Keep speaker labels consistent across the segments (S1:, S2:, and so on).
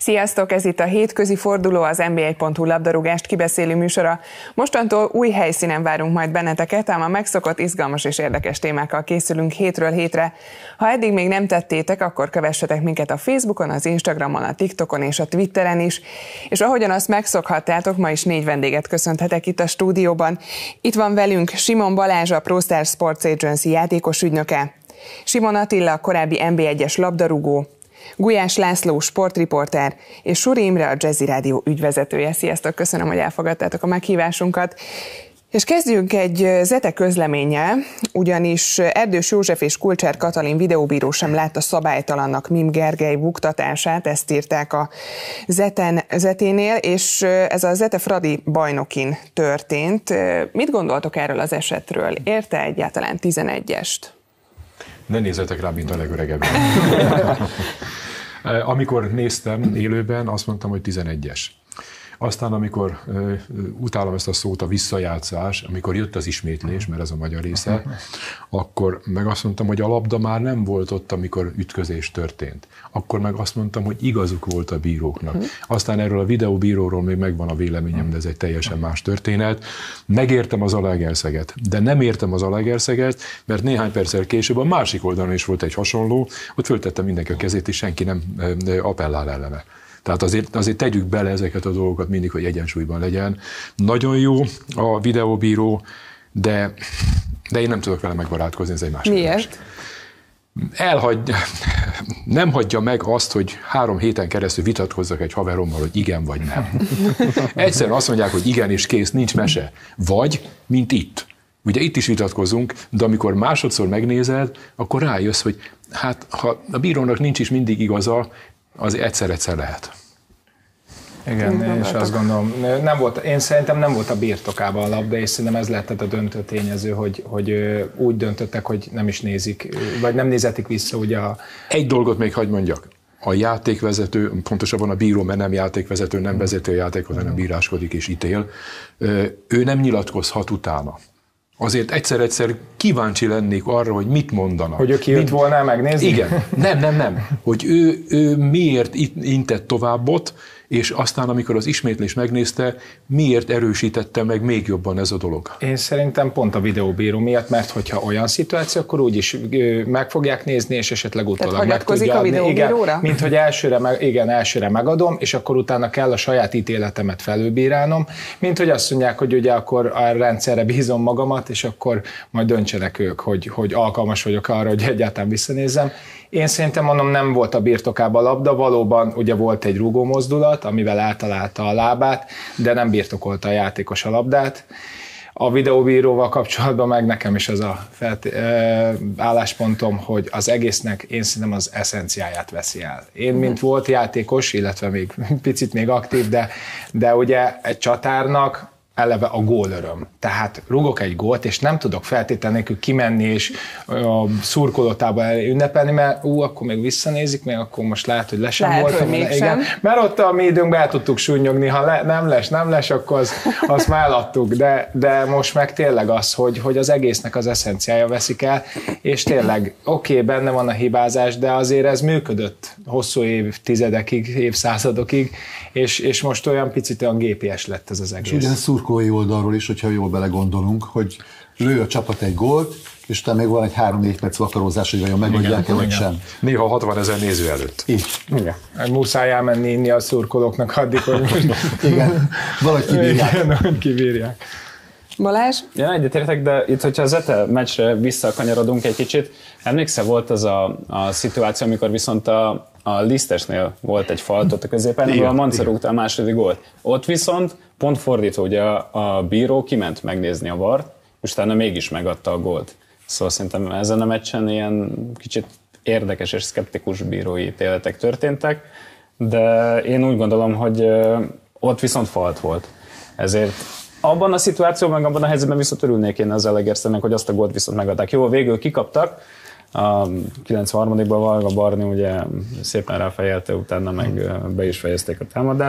S1: Sziasztok, ez itt a hétközi forduló, az nb1.hu labdarúgást kibeszélő műsora. Mostantól új helyszínen várunk majd benneteket, ám a megszokott, izgalmas és érdekes témákkal készülünk hétről hétre. Ha eddig még nem tettétek, akkor kövessetek minket a Facebookon, az Instagramon, a TikTokon és a Twitteren is. És ahogyan azt megszokhattátok, ma is 4 vendéget köszönhetek itt a stúdióban. Itt van velünk Simon Balázs, a ProStar Sports Agency játékos ügynöke, Simon Attila, korábbi NB1-es labdarúgó, Gulyás László, sportriporter, és Suri Imre, a Jazzy Rádió ügyvezetője. Sziasztok, köszönöm, hogy elfogadtátok a meghívásunkat. És kezdjünk egy Zete közleménnyel, ugyanis Erdős József és Kulcsár Katalin videóbíró sem látta szabálytalannak Mim Gergely buktatását, ezt írták a Zeténél, és ez a Zete Fradi bajnokin történt. Mit gondoltok erről az esetről? Érte egyáltalán 11-est?
S2: Ne nézzetek rá, mint a legöregebb. Amikor néztem élőben, azt mondtam, hogy 11-es. Aztán, amikor utálom ezt a szót, a visszajátszás, amikor jött az ismétlés, mert ez a magyar része, akkor meg azt mondtam, hogy a labda már nem volt ott, amikor ütközés történt. Akkor meg azt mondtam, hogy igazuk volt a bíróknak. Aztán erről a videóbíróról még megvan a véleményem, de ez egy teljesen más történet. Megértem az Zalaegerszeget, de nem értem az Zalaegerszeget, mert néhány perccel később a másik oldalon is volt egy hasonló, ott föltette mindenki a kezét, és senki nem appellál ellene. Tehát azért tegyük bele ezeket a dolgokat mindig, hogy egyensúlyban legyen. Nagyon jó a videóbíró, de én nem tudok vele megbarátkozni, ez egy másik.
S1: Miért?
S2: Nem hagyja meg azt, hogy 3 héten keresztül vitatkozzak egy haverommal, hogy igen vagy nem. Egyszerűen azt mondják, hogy igen és kész, nincs mese. Vagy, mint itt. Ugye itt is vitatkozunk, de amikor másodszor megnézed, akkor rájössz, hogy hát ha a bírónak nincs is mindig igaza, az egyszer lehet.
S3: Igen, és azt gondolom, én szerintem nem volt a birtokában a labda, és szerintem ez lehetett a döntő tényező, hogy úgy döntöttek, hogy nem is nézik, vagy nem nézetik vissza ugye
S2: Egy dolgot még hadd mondjak. A játékvezető, pontosabban a bíró, mert nem játékvezető, nem vezeti a játékot, hanem bíráskodik és ítél, ő nem nyilatkozhat utána. Azért egyszer kíváncsi lennék arra, hogy mit mondanak.
S3: Hogy ő kijött volna megnézni?
S2: Igen. Nem. Hogy ő miért intett továbbot, és aztán, amikor az ismétlés megnézte, miért erősítette meg még jobban ez a dolog? Én
S3: szerintem pont a videóbíró miatt, mert hogyha olyan szituáció, akkor úgyis meg fogják nézni, és esetleg utólag meg tudja adni.
S1: A videóbíróra?
S3: Mint hogy elsőre megadom, és akkor utána kell a saját ítéletemet felülbírálnom, mint hogy azt mondják, hogy ugye akkor a rendszerre bízom magamat, és akkor majd döntsenek ők, hogy alkalmas vagyok arra, hogy egyáltalán visszanézzem. Én szerintem mondom, nem volt a birtokában a labda, valóban ugye volt egy rúgó mozdulat, amivel eltalálta a lábát, de nem birtokolta a játékos a labdát. A videóbíróval kapcsolatban meg nekem is az a álláspontom, hogy az egésznek én szerintem az eszenciáját veszi el. Én, mint volt játékos, illetve még picit még aktív, de ugye egy csatárnak eleve a gólöröm. Tehát rúgok egy gólt, és nem tudok feltétlenül nélkül kimenni és a szurkolótába ünnepelni, mert akkor még visszanézik, még akkor most lehet, hogy le sem voltam. Igen. Mert ott a mi időnkben el tudtuk súnyogni, ha nem les, akkor azt már eladtuk. De most meg tényleg az, hogy az egésznek az eszenciája veszik el, és tényleg oké, benne van a hibázás, de azért ez működött hosszú évtizedekig, évszázadokig, és most olyan picit olyan GPS lett ez az egész.
S4: És ugyan szurkolói oldalról is, hogyha jól belegondolunk, hogy lő a csapat egy gólt, és utána még van egy 3-4 perc vakarózás, hogy vajon megadják-e vagy sem.
S2: Néha 60 000 néző előtt.
S4: Így.
S3: Igen. Muszáj elmenni inni a szurkolóknak addig, hogy
S4: igen, valahogy
S3: kibírják.
S1: Balázs?
S5: Én egyetértek, de itt, hogyha a Zete meccsre visszakanyarodunk egy kicsit, emlékszel, volt az a szituáció, amikor viszont a Lisztesnél volt egy falt ott a középen, ahol a Manca rúgta a második gólt. Ott viszont pont fordító, ugye a bíró kiment megnézni a VAR-t, és utána mégis megadta a gólt. Szóval szerintem ezen a meccsen ilyen kicsit érdekes és szkeptikus bírói ítéletek történtek, de én úgy gondolom, hogy ott viszont falt volt. Ezért abban a szituációban, meg abban a helyzetben viszont örülnék én az Zalaegerszegnek, hogy azt a gólt viszont megadták. Jó, végül kikaptak, a 93-ban Varga Barni ugye szépen ráfejelte, utána meg be is fejezték a támadást,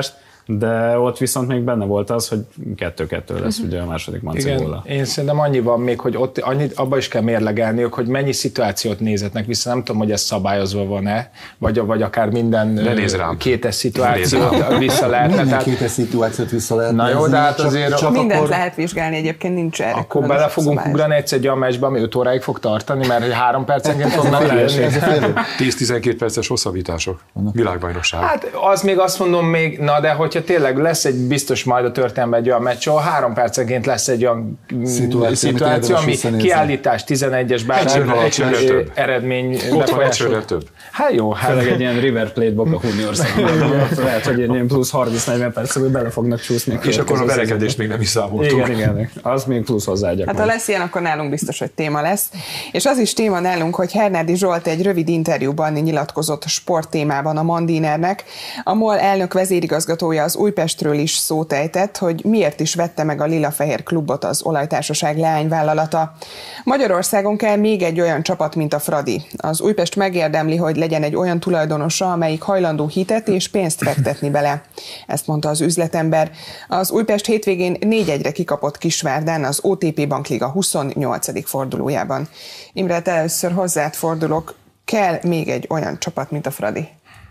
S5: de ott viszont még benne volt az, hogy 2-2 lesz ugye a második Manci góla.
S3: Én szerintem annyi van még, hogy ott abba is kell mérlegelniük, hogy mennyi szituációt nézetnek vissza. Nem tudom, hogy ez szabályozva van-e, vagy akár minden kétes szituációt vissza lehetne.
S4: Minden kétes szituációt vissza lehetne.
S3: Na jó, de hát azért...
S1: Csak mindent akkor... lehet vizsgálni, egyébként nincs erre.
S3: Akkor bele fogunk ugrani egy olyan meccsbe, ami 5 óráig fog tartani, mert 3 percenként fognak lejönni.
S2: 10-12 perces hosszabbítások. Világbajnokság.
S3: Hát az még azt mondom még, na de hogyha tényleg lesz egy biztos majd a történelemben egy olyan meccs, ahol 3 percenként lesz egy olyan szituáció, ami kiállítás, 11-es bármilyen eredmény befolyásol. Hát jó.
S5: Főleg egy ilyen River Plate Boca Juniors. Lehet, hogy egy ilyen plusz 30-40 percben bele fognak csúszni.
S2: És akkor a verekedést még nem is számoltunk.
S5: Igen. Az még plusz hozzáadják.
S1: Hát ha lesz ilyen, akkor nálunk biztos, hogy téma lesz. És az is téma nálunk, hogy Hernádi Zsolt egy rövid interjúban nyilatkozott sporttémában a Mandinernek. A MOL elnök vezérigazgatója az Újpestről is szót ejtett, hogy miért is vette meg a Lilafehér klubot az olajtársaság leányvállalata. Magyarországon kell még egy olyan csapat, mint a Fradi. Az Újpest megérdemli, hogy legyen egy olyan tulajdonosa, amelyik hajlandó hitet és pénzt fektetni bele. Ezt mondta az üzletember. Az Újpest hétvégén 4-1-re kikapott Kisvárdán az OTP Bankliga 28. fordulójában. Imre, te először hozzád fordulok. Kell még egy olyan csapat, mint a Fradi?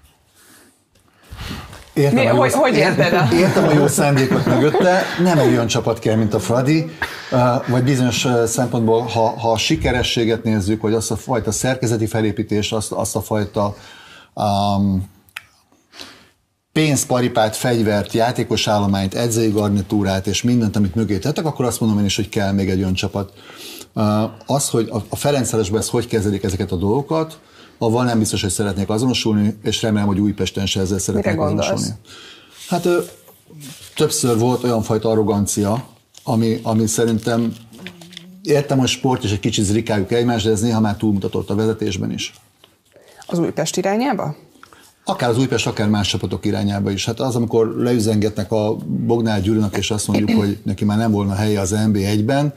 S4: Értem a jó szándékot mögötte, nem egy olyan csapat kell, mint a Fradi, vagy bizonyos szempontból, ha a sikerességet nézzük, vagy azt a fajta szerkezeti felépítés, azt a fajta pénzparipát, fegyvert, játékos állományt, edzői garnitúrát és mindent, amit mögé tettek, akkor azt mondom én is, hogy kell még egy olyan csapat. Az, hogy a Ferencvárosban ezt hogy kezelik ezeket a dolgokat, avval nem biztos, hogy szeretnék azonosulni, és remélem, hogy Újpesten se ezzel szeretnék azonosulni. Hát többször volt olyan fajta arrogancia, ami szerintem értem, hogy sport és egy kicsit zrikáljuk egymást, de ez néha már túlmutatott a vezetésben is.
S1: Az Újpest irányába?
S4: Akár az Újpest, akár más csapatok irányába is. Hát az, amikor leüzengetnek a Bognár Gyurinak, és azt mondjuk, hogy neki már nem volna helye az NB1-ben,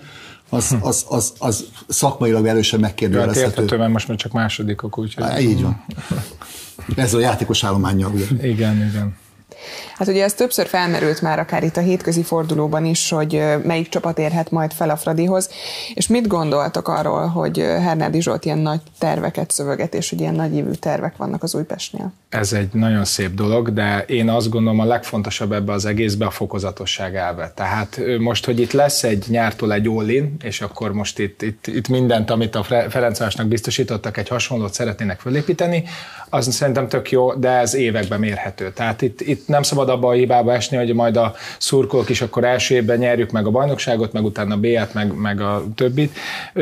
S4: az szakmailag erősen megkérdőjelezhető.
S3: Érthető, mert most már csak másodikok, úgyhogy...
S4: Így van. Ez a játékos állománnyal, ugye?
S3: Igen.
S1: Hát ugye ez többször felmerült már akár itt a hétközi fordulóban is, hogy melyik csapat érhet majd fel a Fradihoz, és mit gondoltak arról, hogy Hernádi Zsolt ilyen nagy terveket szöveget, és hogy ilyen nagyívű tervek vannak az Újpestnél?
S3: Ez egy nagyon szép dolog, de én azt gondolom a legfontosabb ebbe az egészbe a fokozatosság elve. Tehát most, hogy itt lesz egy nyártól egy all-in, és akkor most itt mindent, amit a Ferencvárosnak biztosítottak, egy hasonlót szeretnének fölépíteni, az szerintem tök jó, de ez években mérhető. Tehát itt nem szabad abba a hibába esni, hogy majd a szurkolók is akkor első évben nyerjük meg a bajnokságot, meg utána a B-et, meg a többit.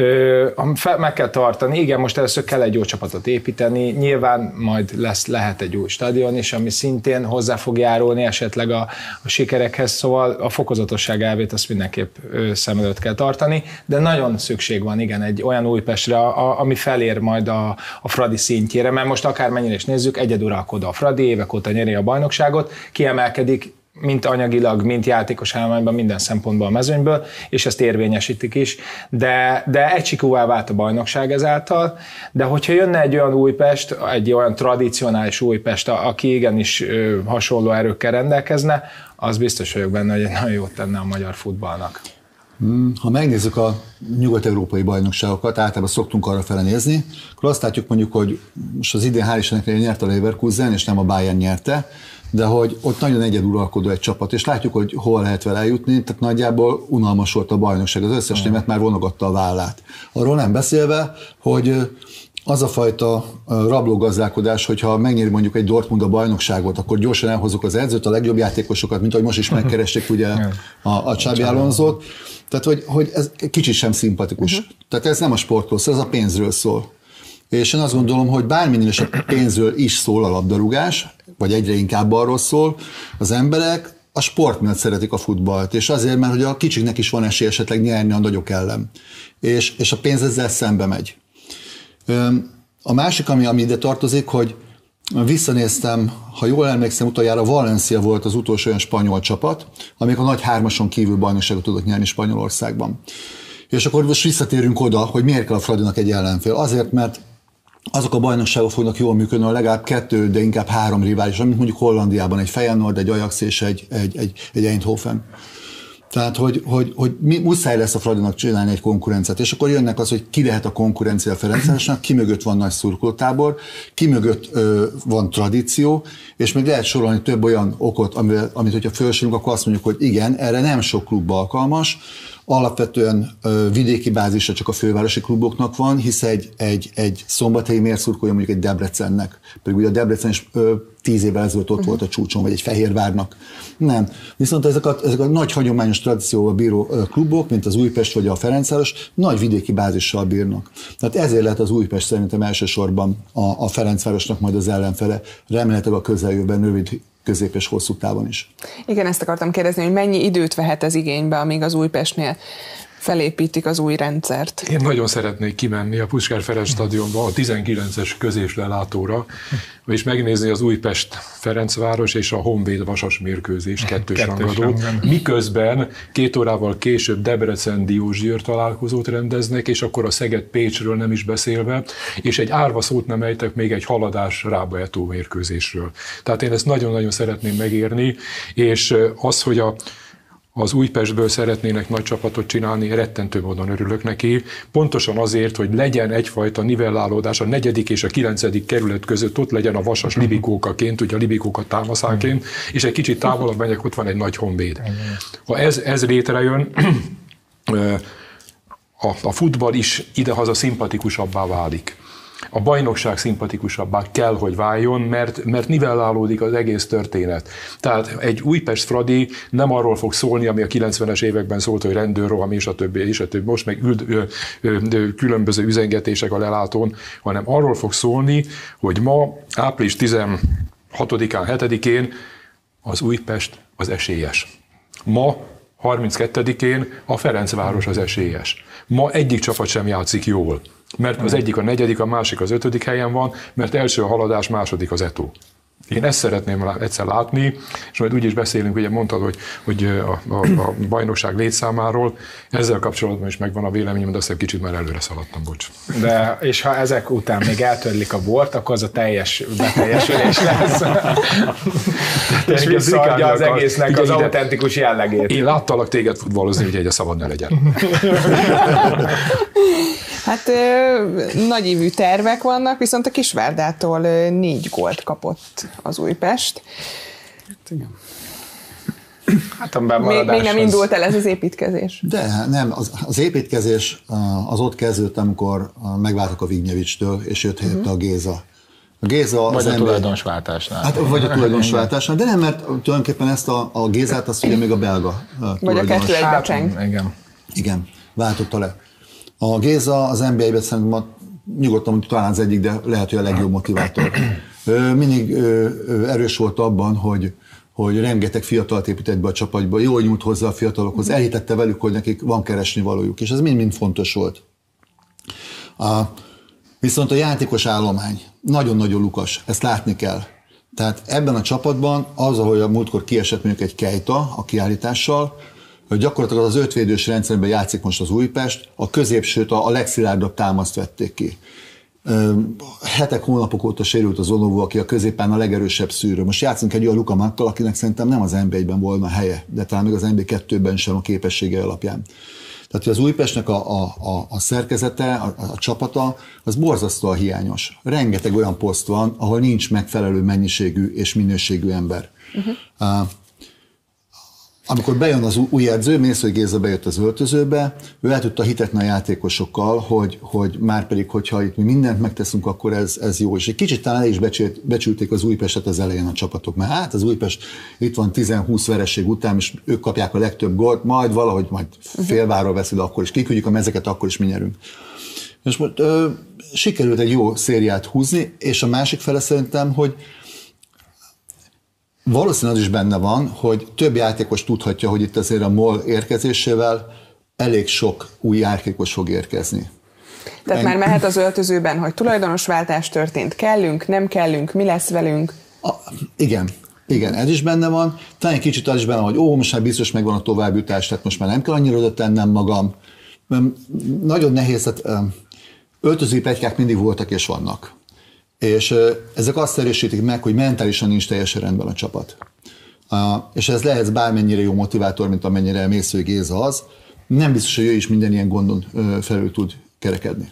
S3: Meg kell tartani. Igen, most először kell egy jó csapatot építeni. Nyilván majd lehet egy új stadion is, ami szintén hozzá fog járulni esetleg a sikerekhez, szóval a fokozatosság elvét azt mindenképp szem előtt kell tartani, de nagyon szükség van, igen, egy olyan Újpestre, ami felér majd a Fradi szintjére, mert most akármennyire is nézzük, egyeduralkodó a Fradi, évek óta nyeri a bajnokságot, kiemelkedik, mint anyagilag, mint játékos állományban, minden szempontból a mezőnyből, és ezt érvényesítik is, de egysikúvá vált a bajnokság ezáltal, de hogyha jönne egy olyan Újpest, egy olyan tradicionális Újpest, aki igenis hasonló erőkkel rendelkezne, az biztos vagyok benne, hogy nagyon jót tenne a magyar futballnak.
S4: Ha megnézzük a nyugat-európai bajnokságokat, általában szoktunk arra fele nézni, akkor azt látjuk mondjuk, hogy most az idén hál' Istennek nyert a Leverkusen, és nem a Bayern nyerte, de hogy ott nagyon egyeduralkodó egy csapat, és látjuk, hogy hol lehet vele eljutni, tehát nagyjából unalmas volt a bajnokság, az összes német már vonogatta a vállát. Arról nem beszélve, hogy az a fajta rablógazdálkodás, hogyha megnyeri mondjuk egy Dortmund a bajnokságot, akkor gyorsan elhozzuk az edzőt, a legjobb játékosokat, mint ahogy most is megkeresték ugye a Xabi Alonzót. Tehát, hogy ez kicsit sem szimpatikus. Tehát ez nem a sportról szól, ez a pénzről szól. És én azt gondolom, hogy bárminél is a pénzről is szól a labdarúgás, vagy egyre inkább arról szól, az emberek a sport miatt szeretik a futballt, és azért, mert hogy a kicsiknek is van esély esetleg nyerni a nagyok ellen. És a pénz ezzel szembe megy. A másik, ami ide tartozik, hogy visszanéztem, ha jól emlékszem, utoljára Valencia volt az utolsó olyan spanyol csapat, amelyik a nagy hármason kívül bajnokságot tudott nyerni Spanyolországban. És akkor most visszatérünk oda, hogy miért kell a Fradinak egy ellenfél. Azért, mert azok a bajnokságok fognak jól működni, legalább 2, de inkább 3 rivális, mint mondjuk Hollandiában egy Feyenoord, egy Ajax és egy Eindhoven. Tehát, hogy muszáj lesz a Fradinak csinálni egy konkurenciát, és akkor jönnek az, hogy ki lehet a konkurencia a Ferencvárosnak, ki mögött van nagy szurkolótábor, ki mögött van tradíció, és még lehet sorolni több olyan okot, amit hogyha felsorolunk, akkor azt mondjuk, hogy igen, erre nem sok klub alkalmas, alapvetően vidéki bázisa csak a fővárosi kluboknak van, hisz egy szombathelyi miért szurkolja mondjuk egy Debrecennek, pedig ugye a Debrecen is 10 évvel ezelőtt ott volt a csúcson, vagy egy Fehérvárnak. Nem. Viszont ezek a nagy hagyományos tradícióval bíró klubok, mint az Újpest vagy a Ferencváros, nagy vidéki bázissal bírnak. Tehát ezért lehet az Újpest szerintem elsősorban a Ferencvárosnak majd az ellenfele, remélhetőleg a közeljövőben rövid, közép és hosszú távon is.
S1: Igen, ezt akartam kérdezni, hogy mennyi időt vehet ez igénybe, amíg az Újpestnél felépítik az új rendszert?
S2: Én nagyon szeretnék kimenni a Puskás Ferenc stadionba, a 19-es közéslelátóra, és megnézni az Újpest-Ferencváros és a Honvéd-Vasas mérkőzés kettős rangadót. Miközben 2 órával később Debrecen-Diósgyőr találkozót rendeznek, és akkor a Szeged-Pécsről nem is beszélve, és egy árva szót nem ejtek még egy Haladás Rába-Etó mérkőzésről. Tehát én ezt nagyon-nagyon szeretném megérni, és az, hogy az Újpestből szeretnének nagy csapatot csinálni, rettentő módon örülök neki. Pontosan azért, hogy legyen egyfajta nivellálódás a 4. és a 9. kerület között, ott legyen a Vasas Libikókaként, ugye a Libikóka támaszáként, és egy kicsit távolabb megyek, ott van egy nagy Honvéd. Ha ez létrejön, a futball is idehaza szimpatikusabbá válik. A bajnokság szimpatikusabbá kell, hogy váljon, mert nivellálódik az egész történet. Tehát egy Újpest-Fradi nem arról fog szólni, ami a 90-es években szólt, hogy rendőrroham és a többi, most meg különböző üzengetések a lelátón, hanem arról fog szólni, hogy ma, április 16-án, 7-én az Újpest az esélyes. Ma, 32-én a Ferencváros az esélyes. Ma egyik csapat sem játszik jól, mert az egyik a 4., a másik az 5. helyen van, mert első a Haladás, második az Etó. Én ezt szeretném egyszer látni, és majd úgy is beszélünk, ugye mondtad, hogy a bajnokság létszámáról, ezzel kapcsolatban is megvan a véleményem, de azt kicsit már előre szaladtam, bocs.
S3: De, és ha ezek után még eltörlik a bort, akkor az a teljes beteljesülés lesz. És visszaadja az egésznek az autentikus jellegét.
S2: Én láttalak téged futballozni, úgyhogy a szabad ne legyen.
S1: Hát nagyívű tervek vannak, viszont a Kisvárdától 4 gólt kapott az Újpest.
S4: Igen.
S3: Hát
S1: még nem indult el ez az építkezés.
S4: De nem, az építkezés az ott kezdődött, amikor megváltak a Vignyevics-től, és jött helyette a Géza. A Géza
S3: vagy a tulajdonosváltásnál.
S4: Hát, vagy a tulajdonosváltásnál, de nem, mert tulajdonképpen ezt a Gézát azt ugye még a belga
S1: vagy a kettő egybecseng.
S4: Igen, váltotta le. A Géza az NBA-ben szerintem nyugodtan talán az egyik, de lehet, hogy a legjobb motivátor. Mindig erős volt abban, hogy rengeteg fiatalt épített be a csapatba, jól nyújt hozzá a fiatalokhoz, elhitette velük, hogy nekik van keresni valójuk, és ez mind-mind fontos volt. Viszont a játékos állomány nagyon-nagyon lukas, ezt látni kell. Tehát ebben a csapatban az, ahogy a múltkor kiesett mondjuk egy Keita a kiállítással, hogy gyakorlatilag az 5 védős rendszerben játszik most az Újpest, a középsőt, a legszilárdabb támaszt vették ki. Hetek, hónapok óta sérült az Onovó, aki a középen a legerősebb szűrő. Most játszunk egy olyan Luka Mattal, akinek szerintem nem az NBA-ben volna helye, de talán még az NBA2-ben sem a képessége alapján. Tehát az Újpestnek a szerkezete, a csapata, az borzasztóan hiányos. Rengeteg olyan poszt van, ahol nincs megfelelő mennyiségű és minőségű ember. Amikor bejön az új edző, Mészői Géza bejött az öltözőbe, ő el tudta hitetni a játékosokkal, hogy már pedig, hogyha itt mi mindent megteszünk, akkor ez jó. És egy kicsit talán el is becsülték az Újpestet az elején a csapatok, mert hát az Újpest itt van 10-20 vereség után, és ők kapják a legtöbb gólt, majd valahogy majd félváról veszi, de akkor is kiküldjük a mezeket, akkor is mi nyerünk. És most sikerült egy jó szériát húzni, és a másik fele szerintem, hogy valószínűleg az is benne van, hogy több játékos tudhatja, hogy itt azért a MOL érkezésével elég sok új játékos fog érkezni.
S1: Tehát már mehet az öltözőben, hogy tulajdonosváltás történt, kellünk, nem kellünk, mi lesz velünk?
S4: Igen, ez is benne van. Talán egy kicsit az is benne van, hogy most már biztos megvan a továbbjutás, tehát most már nem kell annyira oda tennem magam. Nagyon nehéz, Öltözői pletykák mindig voltak és vannak. És ezek azt erősítik meg, hogy mentálisan nincs teljesen rendben a csapat. És ez lehet bármennyire jó motivátor, mint amennyire Mészői Géza az, nem biztos, hogy ő is minden ilyen gondon felül tud kerekedni.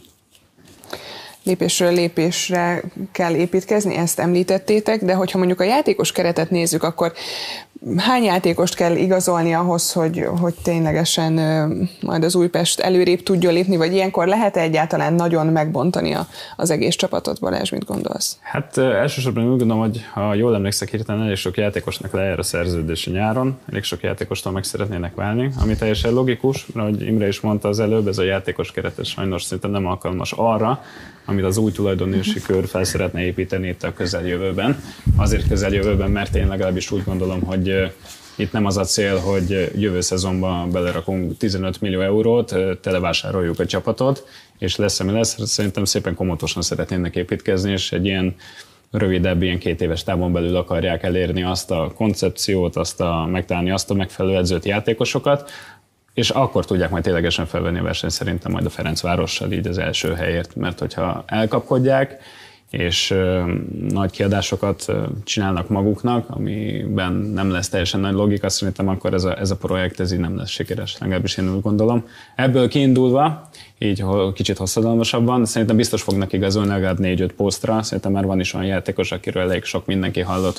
S1: Lépésről lépésre kell építkezni, ezt említettétek, de hogyha mondjuk a játékos keretet nézzük, akkor hány játékost kell igazolni ahhoz, hogy ténylegesen majd az Újpest előrébb tudjon lépni, vagy ilyenkor lehet-e egyáltalán nagyon megbontani az egész csapatot? Balázs, mit gondolsz?
S5: Hát elsősorban úgy gondolom, hogy ha jól emlékszek, hirtelen elég sok játékosnak lejár a szerződése nyáron, elég sok játékostól meg szeretnének válni, ami teljesen logikus, mert ahogy Imre is mondta az előbb, ez a játékos keret sajnos szinte nem alkalmas arra, amit az új tulajdonosi kör fel szeretne építeni itt a közeljövőben. Azért közeljövőben, mert én legalábbis úgy gondolom, hogy itt nem az a cél, hogy jövő szezonban belerakunk 15 millió eurót, televásároljuk a csapatot, és lesz, ami lesz. Szerintem szépen komotosan szeretnének építkezni, és egy ilyen rövidebb, ilyen 2 éves távon belül akarják elérni azt a koncepciót, megtalálni azt a megfelelő edzőt, játékosokat, és akkor tudják majd ténylegesen felvenni a versenyt szerintem majd a Ferencvárossal így az első helyért, mert hogyha elkapkodják, és nagy kiadásokat csinálnak maguknak, amiben nem lesz teljesen nagy logika, szerintem akkor ez a projekt ez így nem lesz sikeres, legalábbis én úgy gondolom. Ebből kiindulva, így kicsit hosszadalmasabban, szerintem biztos fognak igazolni legalább 4-5 posztra, szerintem már van is olyan játékos, akiről elég sok mindenki hallott,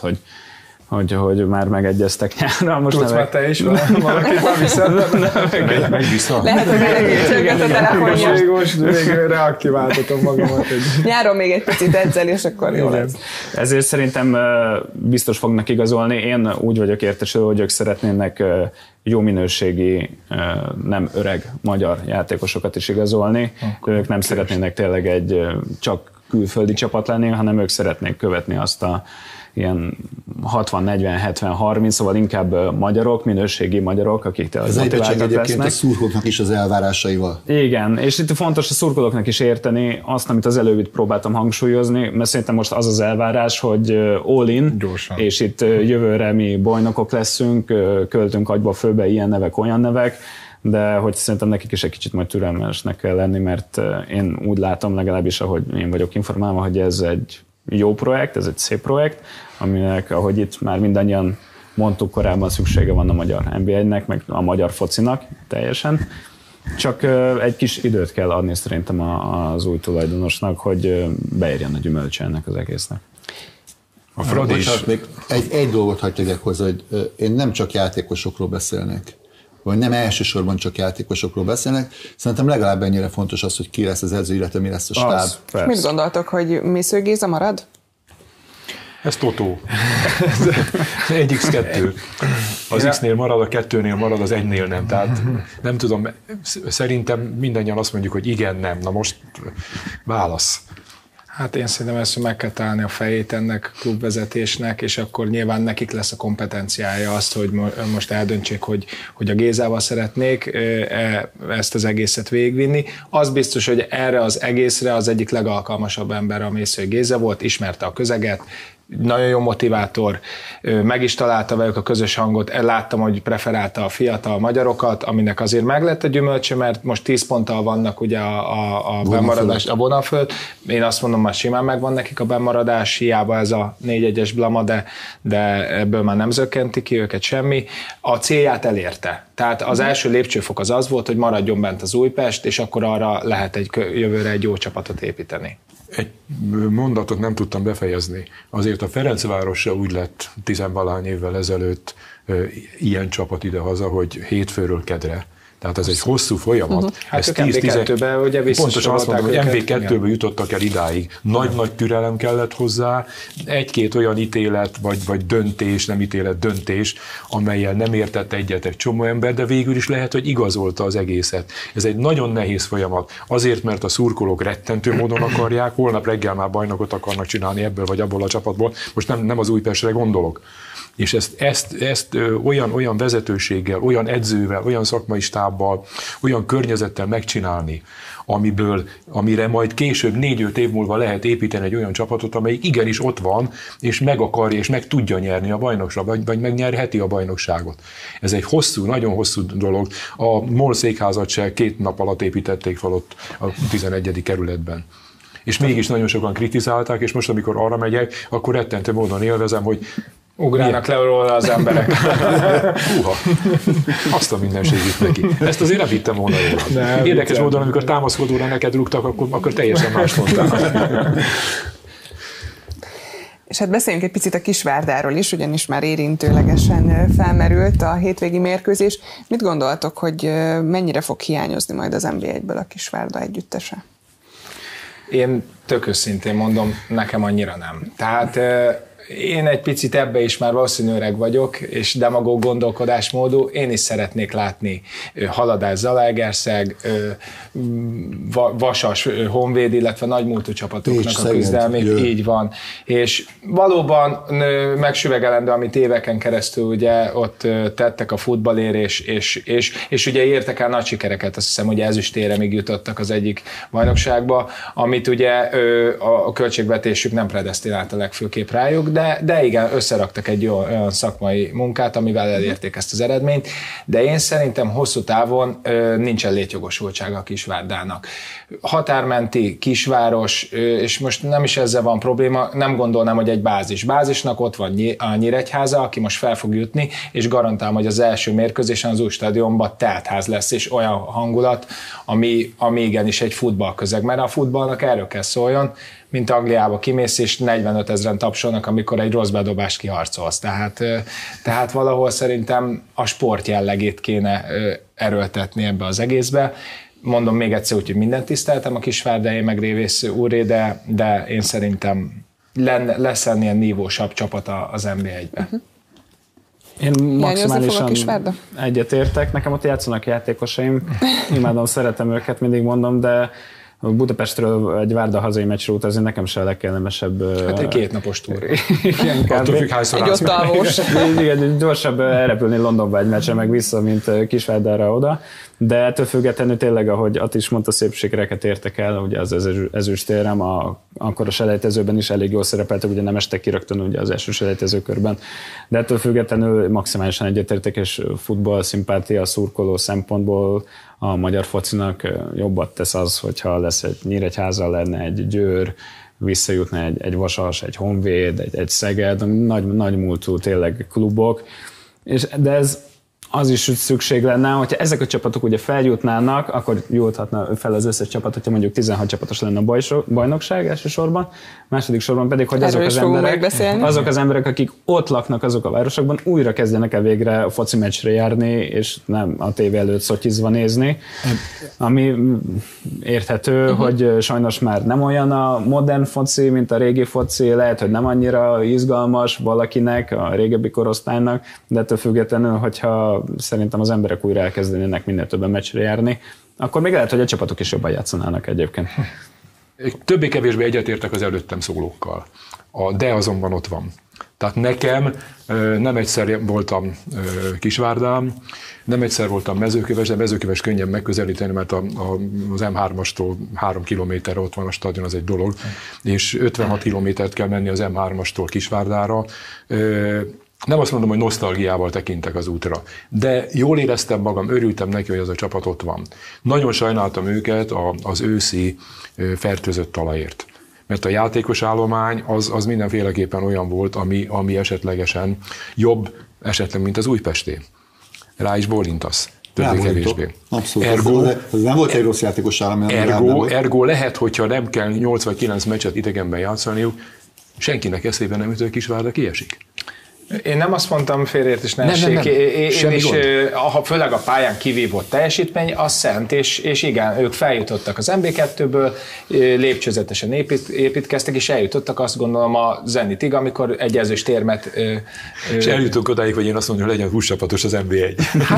S5: hogy már megegyeztek nyárra. Most
S3: tudsz már te is valakit már viszont?
S2: Megy vissza.
S1: Lehet, hogy megcsörgött a telefonja.
S3: Most még reaktiváltatom magamat.
S1: Nyáron még egy picit edzel, és akkor jó lesz.
S5: Ezért szerintem biztos fognak igazolni. Én úgy vagyok értesülve, hogy ők szeretnének jó minőségi, nem öreg magyar játékosokat is igazolni. Ők nem szeretnének tényleg egy csak külföldi csapat lenni, hanem ők szeretnék követni azt a ilyen 60-40-70-30, szóval inkább magyarok, minőségi magyarok, akik
S4: ez motiváltak egyébként a szurkolóknak is az elvárásaival.
S5: Igen, és itt fontos a szurkolóknak is érteni azt, amit az előbb próbáltam hangsúlyozni, mert szerintem most az az elvárás, hogy all-in, gyorsan. És itt jövőre mi bajnokok leszünk, költünk agyba fölbe ilyen nevek, olyan nevek, de hogy szerintem nekik is egy kicsit majd türelmesnek kell lenni, mert én úgy látom legalábbis, ahogy én vagyok informálva, hogy ez egy jó projekt, ez egy szép projekt, aminek, ahogy itt már mindannyian mondtuk korábban, szüksége van a magyar NB1-nek, meg a magyar focinak teljesen. Csak egy kis időt kell adni szerintem az új tulajdonosnak, hogy beérjen a gyümölcse ennek az egésznek.
S2: A Fradi is.
S4: Még egy dolgot hadd tegyek hozzá, hogy én nem csak játékosokról beszélnék, vagy nem elsősorban csak játékosokról beszélnek. Szerintem legalább ennyire fontos az, hogy ki lesz az edző, illetve mi lesz a stáb.
S1: Mit gondoltok, hogy Mészői Géza marad?
S2: Ez totó. 1x2. Az X-nél marad, a 2-nél marad, az 1-nél nem. Tehát nem tudom, szerintem mindannyian azt mondjuk, hogy igen, nem. Na most válasz.
S3: Hát én szerintem ezt meg kell találni a fejét ennek klubvezetésnek, és akkor nyilván nekik lesz a kompetenciája azt, hogy most eldöntsék, hogy a Gézával szeretnék ezt az egészet végigvinni. Az biztos, hogy erre az egészre az egyik legalkalmasabb ember a Mészői Géza volt, ismerte a közeget, nagyon jó motivátor, meg is találta velük a közös hangot, láttam, hogy preferálta a fiatal magyarokat, aminek azért meglett a gyümölcse, mert most 10 ponttal vannak ugye a bemaradás, a vonalföld. Én azt mondom, már simán megvan nekik a bemaradás, hiába ez a 4-1-es blama, de ebből már nem zökkenti ki őket semmi. A célját elérte. Tehát az első lépcsőfok az volt, hogy maradjon bent az Újpest, és akkor arra lehet jövőre egy jó csapatot építeni.
S2: Egy mondatot nem tudtam befejezni. Azért a Ferencvárosra úgy lett 10-valahány évvel ezelőtt ilyen csapat idehaza, hogy hétfőről kedre. Tehát ez egy hosszú folyamat.
S3: Hát ők MB2-ben ugye
S2: pontosan azt mondom, hogy MB2-ből jutottak el idáig. Nagy türelem kellett hozzá, egy-két olyan ítélet, vagy döntés, nem ítélet, döntés, amellyel nem értett egyet egy csomó ember, de végül is lehet, hogy igazolta az egészet. Ez egy nagyon nehéz folyamat. Azért, mert a szurkolók rettentő módon akarják, holnap reggel már bajnokot akarnak csinálni ebből vagy abból a csapatból. Most nem az Újpestre gondolok. És ezt olyan vezetőséggel, olyan edzővel, olyan szakmai stábbal stábbal, olyan környezettel megcsinálni, amire majd később 4-5 év múlva lehet építeni egy olyan csapatot, amelyik igenis ott van, és meg akarja, és meg tudja nyerni a bajnokságot, vagy megnyerheti a bajnokságot. Ez egy hosszú, nagyon hosszú dolog. A MOL székházat se 2 nap alatt építették fel ott a 11. kerületben. És mégis nagyon sokan kritizálták, és most, amikor arra megyek, akkor rettentő módon élvezem, hogy
S3: ugrálnak le róla az emberek.
S2: Húha, azt a mindenségét neki. Ezt azért nem hittem volna róla. Érdekes módon, amikor támaszkodóra neked rúgtak, akkor teljesen más mondtál.
S1: És hát beszéljünk egy picit a Kisvárdáról is, ugyanis már érintőlegesen felmerült a hétvégi mérkőzés. Mit gondoltok, hogy mennyire fog hiányozni majd az NB1-ből a Kisvárda együttese?
S3: Én tök őszintén mondom, nekem annyira nem. Tehát én egy picit ebbe is már valószínű öreg vagyok, és demagóg gondolkodásmódú. Én is szeretnék látni Haladás Zalaegerszeg, Vasas Honvéd, illetve nagymúltú csapatoknak a küzdelmét. Így van. És valóban megsüvegelendő, amit éveken keresztül ugye ott tettek a futballért, és ugye értek el nagy sikereket, azt hiszem, hogy ezüstéremig jutottak az egyik bajnokságba, amit ugye a költségvetésük nem predesztinált a legfőképp rájuk, de igen, összeraktak egy olyan szakmai munkát, amivel elérték ezt az eredményt, de én szerintem hosszú távon nincsen létjogosultsága a Kisvárdának. Határmenti kisváros, és most nem is ezzel van probléma, nem gondolnám, hogy egy bázis. Bázisnak ott van a Nyíregyháza, aki most fel fog jutni, és garantálom, hogy az első mérkőzésen az új stadionban teltház lesz, és olyan hangulat, ami igenis egy futballközeg, mert a futballnak erről kell szóljon, mint Angliába kimész, és 45 000 tapsolnak, amikor egy rossz bedobást kiharcolsz. Tehát valahol szerintem a sport jellegét kéne erőltetni ebbe az egészbe. Mondom még egyszer úgy, hogy mindent tiszteltem a Kisvárdai meg Révész úré, de én szerintem lesz ennél nívósabb csapata az NB1-be.
S5: Én maximálisan egyetértek. Nekem ott játszanak játékosaim, imádom, szeretem őket, mindig mondom, de Budapestről egy Várda hazai meccsre utazni nekem se a legkellemesebb.
S3: Hát egy 2 napos túr.
S2: Attól függ, hányszor
S1: egy ottavós.
S5: Igen, gyorsabb elrepülni Londonba egy meccse meg vissza, mint Kisvárdára oda. De ettől függetlenül tényleg, ahogy Ati is mondta, szép sikereket értek el, ugye az ezüstérem, akkor a selejtezőben is elég jól szerepeltek, ugye nem estek ki rögtön ugye az első selejtezőkörben. De ettől függetlenül maximálisan egyetértek, és futball, szimpátia, szurkoló szempontból a magyar focinak jobbat tesz az, hogyha lesz egy Nyíregyháza, lenne egy Győr, visszajutna egy Vasas, egy Honvéd, egy Szeged, nagy múltú tényleg klubok. De ez az is szükség lenne, hogyha ezek a csapatok ugye feljutnának, akkor juthatna fel az összes csapat, hogyha mondjuk 16 csapatos lenne a bajnokság elsősorban, második sorban pedig, hogy azok az emberek, akik ott laknak azok a városokban, újra kezdjenek el végre a foci meccsre járni, és nem a tévé előtt szotyizva nézni, ami érthető, hogy sajnos már nem olyan a modern foci, mint a régi foci, lehet, hogy nem annyira izgalmas valakinek, a régebbi korosztálynak, de ettől függetlenül, hogyha szerintem az emberek újra elkezdenének minél többen meccsre járni, akkor még lehet, hogy a csapatok is jobban játszanának egyébként.
S2: Többé-kevésbé egyetértek az előttem szólókkal. De azonban ott van. Tehát nekem nem egyszer voltam Kisvárdán, nem egyszer voltam Mezőköves, de Mezőköves könnyen megközelíteni, mert az M3-astól 3 kilométerre ott van a stadion, az egy dolog, és 56 kilométert kell menni az M3-astól Kisvárdára. Nem azt mondom, hogy nosztalgiával tekintek az útra, de jól éreztem magam, örültem neki, hogy az a csapat ott van. Nagyon sajnáltam őket az őszi fertőzött talajért. Mert a játékos állomány az mindenféleképpen olyan volt, ami esetlegesen jobb, esetleg, mint az újpesté. Rá is bólintasz. Többé-kevésbé.
S4: Abszolút. Ez nem volt egy rossz játékos állomány.
S2: Ergo lehet, hogyha nem kell 8 vagy 9 meccset idegenben játszaniuk, senkinek eszében nem jut, hogy Kisvárda kiesik.
S3: Én nem azt mondtam, félreértés ne essék. Én is, főleg a pályán kivívott teljesítmény, az szent, és igen, ők feljutottak az MB2-ből, lépcsőzetesen építkeztek, és eljutottak azt gondolom a Zenitig, amikor egy ezüstérmet...
S2: És eljutunk odáig, hogy én azt mondom, hogy legyen 20 csapatos az MB1.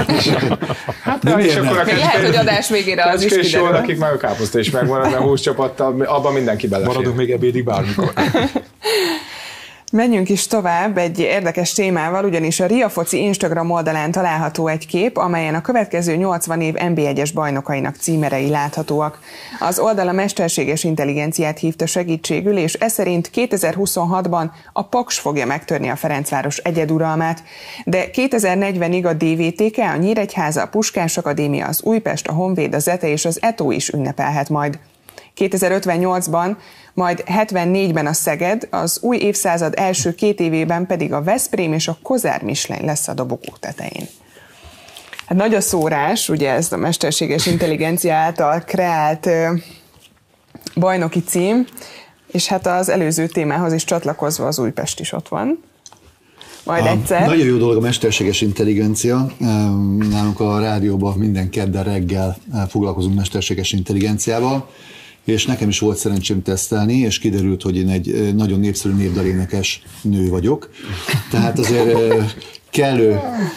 S3: És akkor
S1: lehet, hogy adás végére az is kiderül.
S3: Akik már a káposzta is megmarad, mert 20 csapattal, abban mindenki belefér.
S2: Maradunk még ebédig bármikor.
S1: Menjünk is tovább egy érdekes témával, ugyanis a Ria Foci Instagram oldalán található egy kép, amelyen a következő 80 év NB1-es bajnokainak címerei láthatóak. Az oldal a mesterséges intelligenciát hívta segítségül, és ez szerint 2026-ban a Paks fogja megtörni a Ferencváros egyeduralmát, de 2040-ig a DVTK, a Nyíregyháza, a Puskás Akadémia, az Újpest, a Honvéd, a Zete és az ETO is ünnepelhet majd. 2058-ban, majd 74-ben a Szeged, az új évszázad első 2 évében pedig a Veszprém és a Kozár Michelin lesz a dobogó tetején. Hát nagy a szórás, ugye ez a mesterséges intelligencia által kreált bajnoki cím, és hát az előző témához is csatlakozva az Újpest is ott van. Majd egyszer.
S4: Nagyon jó dolog a mesterséges intelligencia. Nálunk a rádióban minden kedden reggel foglalkozunk mesterséges intelligenciával, és nekem is volt szerencsém tesztelni, és kiderült, hogy én egy nagyon népszerű névdalénekes nő vagyok. Tehát azért kellő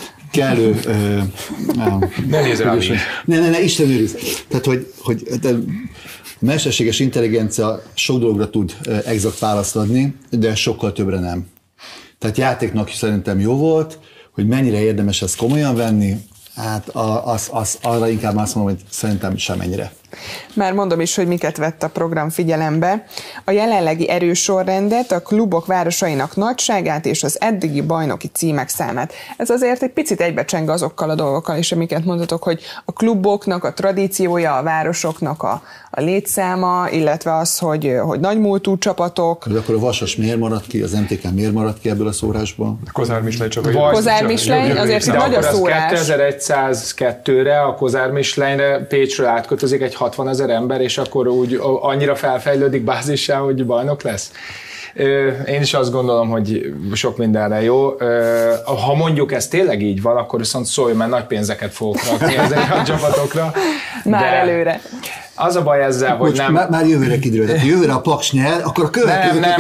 S2: ne nézz rá így.
S4: Ne, Isten őriz. Tehát, hogy mesterséges intelligencia sok dologra tud exakt választ adni, de sokkal többre nem. Tehát játéknak szerintem jó volt, hogy mennyire érdemes ezt komolyan venni, hát arra inkább azt mondom, hogy szerintem semennyire.
S1: Már mondom is, hogy miket vett a program figyelembe. A jelenlegi erősorrendet, a klubok városainak nagyságát és az eddigi bajnoki címek számát. Ez azért egy picit egybecseng azokkal a dolgokkal is, amiket mondhatok, hogy a kluboknak a tradíciója, a városoknak a létszáma, illetve az, hogy nagymúltú csapatok.
S4: De akkor a Vasas miért maradt ki, az MTK miért maradt ki ebből a szórásból?
S2: Kozár Michelin csak
S1: a Kozár Michelin azért nagy a szórás.
S3: 2102-re a Kozár Michelinre Pécsről átkötözik egy 60 000 ember, és akkor úgy annyira felfejlődik bázissá, hogy bajnok lesz. Én is azt gondolom, hogy sok mindenre jó. Ha mondjuk ez tényleg így van, akkor viszont szólj, mert nagy pénzeket fogok rakni ezekre a csapatokra.
S1: Már előre.
S3: Az a baj ezzel, hogy nem...
S4: Már jövőre kiderül, hogy jövőre a Paks nyer, akkor a következő...
S1: Nem,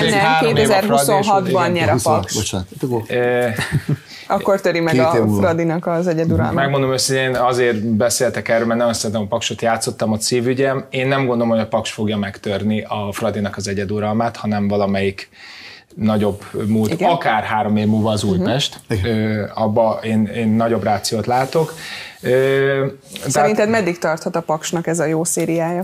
S1: 2026-ban nyer a Paks.
S4: Bocsánat.
S1: Akkor töri meg a Fradinak az egyeduralmat.
S3: Megmondom őszintén, azért beszéltek erről, mert nagyon szeretem a Paksot, játszottam, ott szívügyem. Én nem gondolom, hogy a Paks fogja megtörni a Fradinak az egyeduralmát, hanem valamelyik nagyobb múlt, igen? Akár 3 év múlva az Újpest. Abba én nagyobb rációt látok.
S1: Szerinted meddig tarthat a Paksnak ez a jó szériája?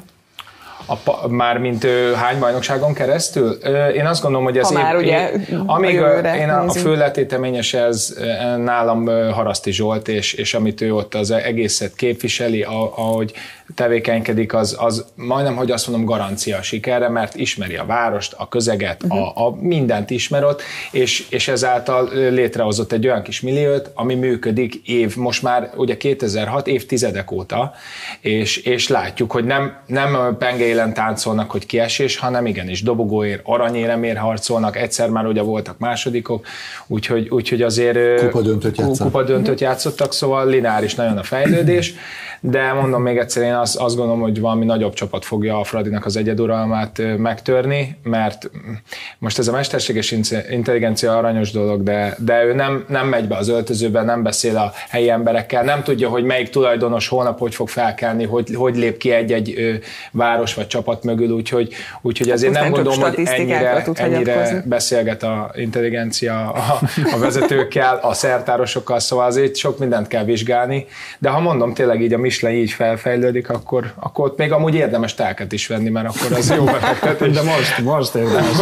S3: Mármint hány bajnokságon keresztül? Én azt gondolom, hogy ez amíg én a fő letéteményes ez nálam Haraszti Zsolt, és amit ő ott az egészet képviseli, ahogy tevékenykedik, az majdnem, hogy azt mondom, garancia a sikerre, mert ismeri a várost, a közeget, a mindent ismer ott, és ezáltal létrehozott egy olyan kis milliót, ami működik most már ugye 2006 évtizedek óta, és látjuk, hogy nem pengeélen táncolnak, hogy kiesés, hanem igenis dobogóért, aranyéremért harcolnak, egyszer már ugye voltak másodikok, úgyhogy azért kupadöntőt játszottak, szóval lineáris nagyon a fejlődés, de mondom még egyszer, én azt gondolom, hogy valami nagyobb csapat fogja a Fradinak az egyeduralmát megtörni, mert most ez a mesterséges intelligencia aranyos dolog, de ő nem megy be az öltözőbe, nem beszél a helyi emberekkel, nem tudja, hogy melyik tulajdonos holnap hogy fog felkelni, hogy lép ki egy város vagy csapat mögül, úgyhogy azért nem gondolom, hogy ennyire beszélget a intelligencia a vezetőkkel, a szertárosokkal, szóval azért sok mindent kell vizsgálni, de ha mondom tényleg így a Michelin így felfejlődik, akkor ott még amúgy érdemes telket is venni, mert akkor az jó befektetés.
S5: De most érdemes.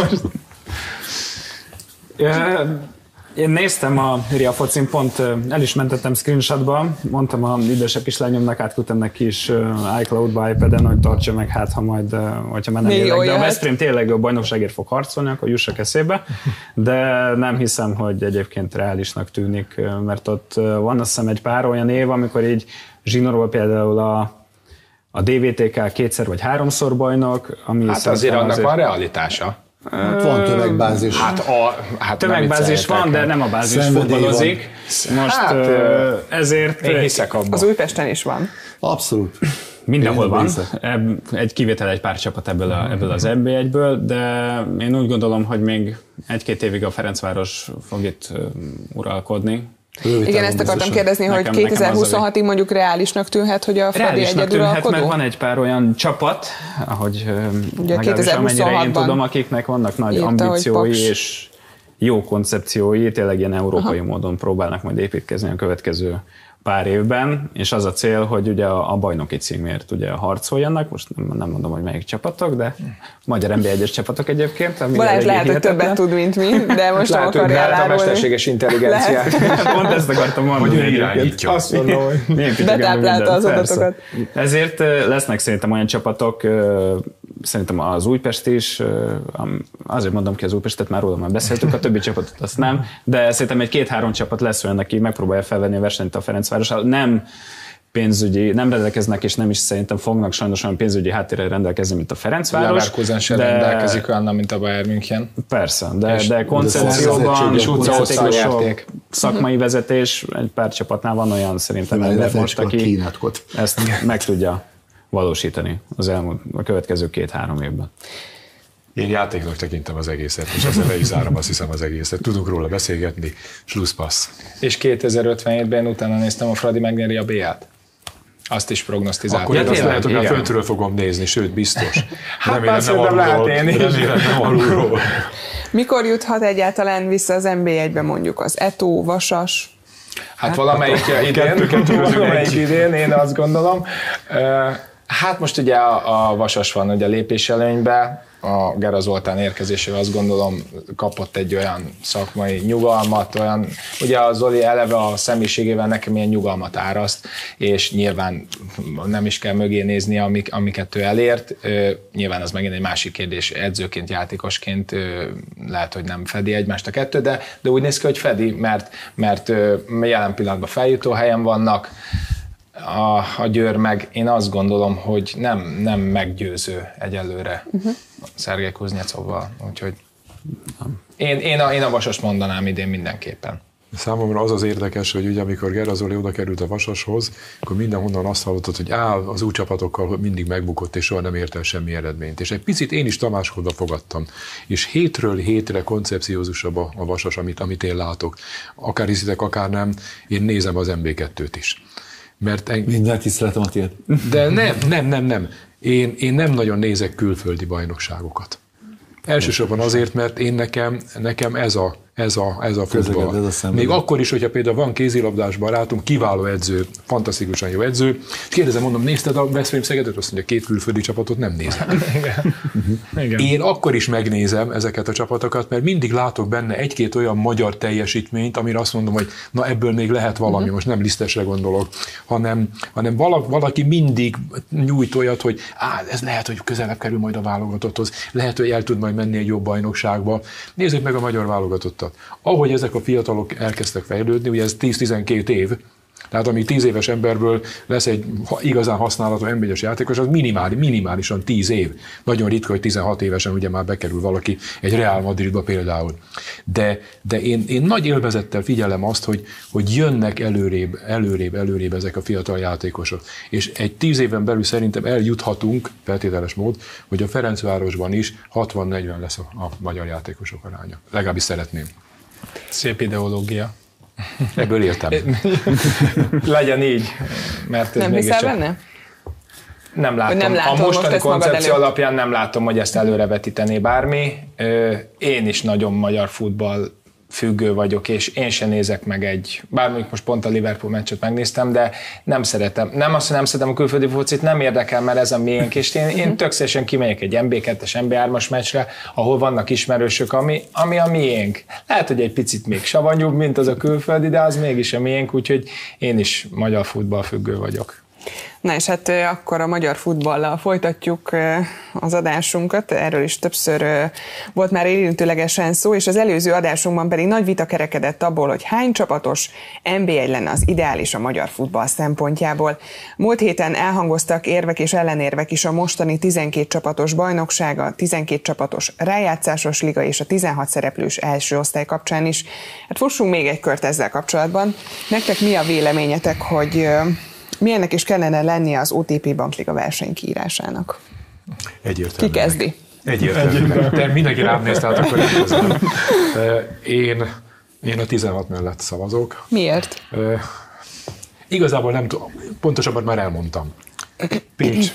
S5: Én néztem a Ria Focin, pont el is mentettem screenshotba, mondtam a idősebb kislányomnak, átküldtem neki is iCloud-ba, iPad-en, hogy tartsa meg, hát ha majd, hogyha már nem élek, de a Veszprém tényleg a bajnokságért fog harcolni, akkor jussak eszébe, de nem hiszem, hogy egyébként reálisnak tűnik, mert ott van azt hiszem egy pár olyan év, amikor így zsinórban például a DVTK 2-szer vagy 3-szor bajnok, ami
S3: hát azért annak van realitása.
S4: Hát van tömegbázis.
S3: Hát
S5: tömegbázis van, de nem a bázis futballozik. Most ezért...
S3: Én hiszek abban.
S1: Az Újpesten is van.
S4: Abszolút.
S5: Mindenhol van. Egy kivétel egy pár csapat ebből az NB1-ből, de én úgy gondolom, hogy még 1-2 évig a Ferencváros fog itt uralkodni.
S1: Igen, ezt akartam kérdezni, hogy 2026-ig mondjuk reálisnak tűnhet, hogy a Fradi egyeduralkodó?
S5: Mert van egy pár olyan csapat, ahogy legalábbis amennyire én tudom, akiknek vannak nagy ambíciói, jó koncepciói, tényleg ilyen európai módon próbálnak majd építkezni a következő pár évben, és az a cél, hogy ugye a bajnoki címért ugye harcoljanak, most nem mondom, hogy melyik csapatok, de magyar NB1-es csapatok egyébként.
S1: Balázs lehet, hogy többet tud, mint mi, de most nem akarja elárulni.
S3: A mesterséges intelligenciát.
S5: Pont ezt akartam mondani.
S2: Hogy irányítja.
S3: Azt mondom, hogy
S1: betáplálta az adatokat.
S5: Ezért lesznek szerintem olyan csapatok, szerintem az Újpest is, azért mondom ki az Újpestet, már róla már beszéltük, a többi csapatot azt nem, de szerintem egy 2-3 csapat lesz olyan, aki megpróbálja felvenni a versenyt a Ferencvárossal. Nem rendelkeznek, és nem is szerintem fognak sajnos olyan pénzügyi háttérrel rendelkezni, mint a Ferencváros.
S3: Leverkusen sem rendelkezik olyan, mint a Bayern München.
S5: Persze, de koncepcióban, játék, szakmai vezetés, egy pár csapatnál van olyan szerintem ember most, aki ezt meg tudja valósítani a következő 2-3 évben.
S2: Én játéknak tekintem az egészet, és ezzel le is zárom, azt hiszem, az egészet. Tudunk róla beszélgetni, slusszpassz.
S3: És 2057-ben utána néztem, a Fradi megnyeri a B-t. Azt is prognosztizáltam.
S2: Akkor azt lehet, hogy föntről fogom nézni, sőt, biztos.
S3: Remélem nem
S2: alulról.
S1: Mikor juthat egyáltalán vissza az NB1-be mondjuk az Eto, Vasas?
S3: Hát valamelyik idén, én azt gondolom. Hát most ugye a Vasas van ugye a lépéselőnyben, a Gera Zoltán érkezésével azt gondolom kapott egy olyan szakmai nyugalmat, olyan, ugye a Zoli eleve a személyiségével nekem ilyen nyugalmat áraszt, és nyilván nem is kell mögé nézni, amiket ő elért. Nyilván az megint egy másik kérdés, edzőként, játékosként lehet, hogy nem fedi egymást a kettő, de úgy néz ki, hogy fedi, mert jelen pillanatban feljutó helyen vannak, a Győr meg én azt gondolom, hogy nem meggyőző egyelőre Szergej Kuznyecovval, úgyhogy én a Vasast mondanám idén mindenképpen.
S2: Számomra az érdekes, hogy ugye amikor Gera Zoli oda került a Vasashoz, akkor mindenhonnan azt hallottad, hogy az új csapatokkal mindig megbukott, és soha nem ért el semmi eredményt. És egy picit én is tamáskodva fogadtam. És hétről hétre koncepciózusabb a Vasas, amit én látok. Akár hiszitek, akár nem, én nézem az MB2-t is.
S4: Minden tiszteletem a tiéd.
S2: De nem. Én nem nagyon nézek külföldi bajnokságokat. Elsősorban azért, mert nekem ez a futball. Még akkor is, hogyha például van kézilabdás barátunk, kiváló edző, fantasztikusan jó edző, és kérdezem, mondom, nézted a Veszprém Szegedet? Azt mondja, 2 külföldi csapatot nem nézek. Igen. Én akkor is megnézem ezeket a csapatokat, mert mindig látok benne 1-2 olyan magyar teljesítményt, amire azt mondom, hogy na ebből még lehet valami, most nem Lisztesre gondolok, hanem valaki mindig nyújt olyat, hogy ez lehet, hogy közelebb kerül majd a válogatotthoz, lehet, hogy el tud majd menni egy jobb bajnokságba. Nézzük meg a magyar válogatottat. Ahogy ezek a fiatalok elkezdtek fejlődni, ugye ez 10-12 év, tehát amíg 10 éves emberből lesz egy igazán használható NB1-es játékos, az minimálisan 10 év. Nagyon ritka, hogy 16 évesen ugye már bekerül valaki egy Real Madridba például. De én nagy élvezettel figyelem azt, hogy jönnek előrébb ezek a fiatal játékosok. És egy 10 éven belül szerintem eljuthatunk, feltételes mód, hogy a Ferencvárosban is 60-40 lesz a magyar játékosok aránya. Legalábbis szeretném.
S3: Szép ideológia.
S2: Ebből értem.
S3: Legyen így. Mert
S1: nem hiszel benne?
S3: Nem látom. A mostani koncepció alapján nem látom, hogy ezt előrevetítené bármi. Én is nagyon magyar futball függő vagyok, és én sem nézek meg bármilyen most pont a Liverpool meccset megnéztem, de nem szeretem. Nem azt, hogy nem szeretem a külföldi focit, nem érdekel, mert ez a miénk, és én tök szívesen kimegyek egy MB2-es, MB3-as meccsre, ahol vannak ismerősök, ami a miénk. Lehet, hogy egy picit még savanyúbb, mint az a külföldi, de az mégis a miénk, úgyhogy én is magyar futball függő vagyok.
S1: Na és hát akkor a magyar futballal folytatjuk az adásunkat, erről is többször volt már érintőlegesen szó, és az előző adásunkban pedig nagy vita kerekedett abból, hogy hány csapatos NB1 lenne az ideális a magyar futball szempontjából. Múlt héten elhangoztak érvek és ellenérvek is a mostani 12 csapatos bajnoksága, 12 csapatos rájátszásos liga és a 16 szereplős első osztály kapcsán is. Hát fussunk még egy kört ezzel kapcsolatban. Nektek mi a véleményetek, hogy milyennek is kellene lennie az OTP Bankliga versenykiírásának?
S2: Egyértelmű.
S1: Ki kezdi?
S2: Egyértelmű. Mindenki rám néz, tehát akkor elkezdem. Én a 16 mellett szavazok.
S1: Miért?
S2: Igazából nem tudom, pontosabban már elmondtam. Pécs,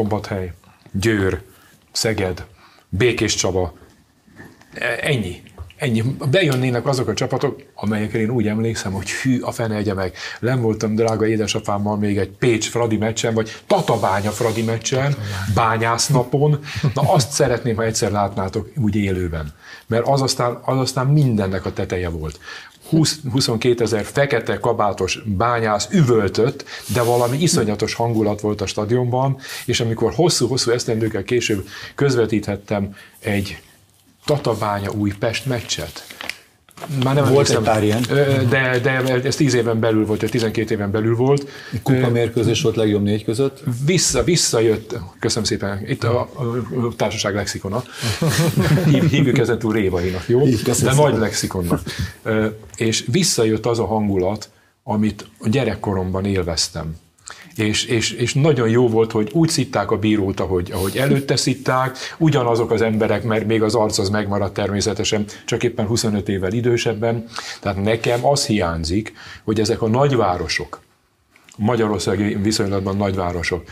S2: Szombathely, Győr, Szeged, Békéscsaba, ennyi. Bejönnének azok a csapatok, amelyekre én úgy emlékszem, hogy hű, a fene egye meg. Nem voltam drága édesapámmal még egy Pécs-Fradi meccsen, vagy Tatabánya-Fradi meccsen, bányásznapon. Na azt szeretném, ha egyszer látnátok úgy élőben. Mert az aztán mindennek a teteje volt. 22 000 fekete kabátos bányász üvöltött, de valami iszonyatos hangulat volt a stadionban, és amikor hosszú-hosszú esztendőkkel később közvetíthettem egy Tatabánya Újpest meccset. Már nem
S4: volt egy pár ilyen.
S2: De ez 10 éven belül volt, vagy 12 éven belül volt.
S4: Kupa mérkőzés volt legjobb 4 között.
S2: Visszajött, köszönöm szépen, itt a társaság lexikona. Hívjuk ezen túl Révainak, jó? De nagy lexikonnak. És visszajött az a hangulat, amit a gyerekkoromban élveztem. És nagyon jó volt, hogy úgy szitták a bírót, ahogy előtte szitták, ugyanazok az emberek, mert még az arc az megmaradt természetesen, csak éppen 25 évvel idősebben. Tehát nekem az hiányzik, hogy ezek a nagyvárosok, magyarországi viszonylatban nagyvárosok,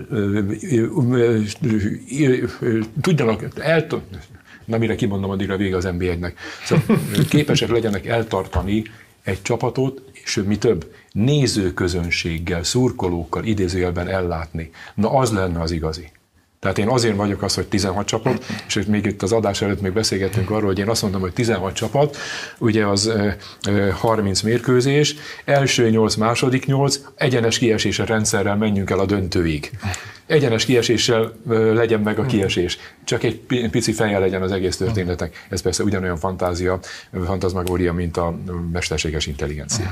S2: tudjanak, na mire kimondom, addigra vége az NB1-nek. Szóval képesek legyenek eltartani egy csapatot, és mi több, nézőközönséggel, szurkolókkal idézőjelben ellátni. Na az lenne az igazi. Tehát én azért vagyok az, hogy 16 csapat, és még itt az adás előtt még beszélgettünk arról, hogy én azt mondom, hogy 16 csapat, ugye az 30 mérkőzés, első 8, második 8, egyenes kiesése rendszerrel menjünk el a döntőig. Egyenes kieséssel legyen meg a kiesés. Csak egy pici feje legyen az egész történetnek. Ez persze ugyanolyan fantazmagória, mint a mesterséges intelligencia.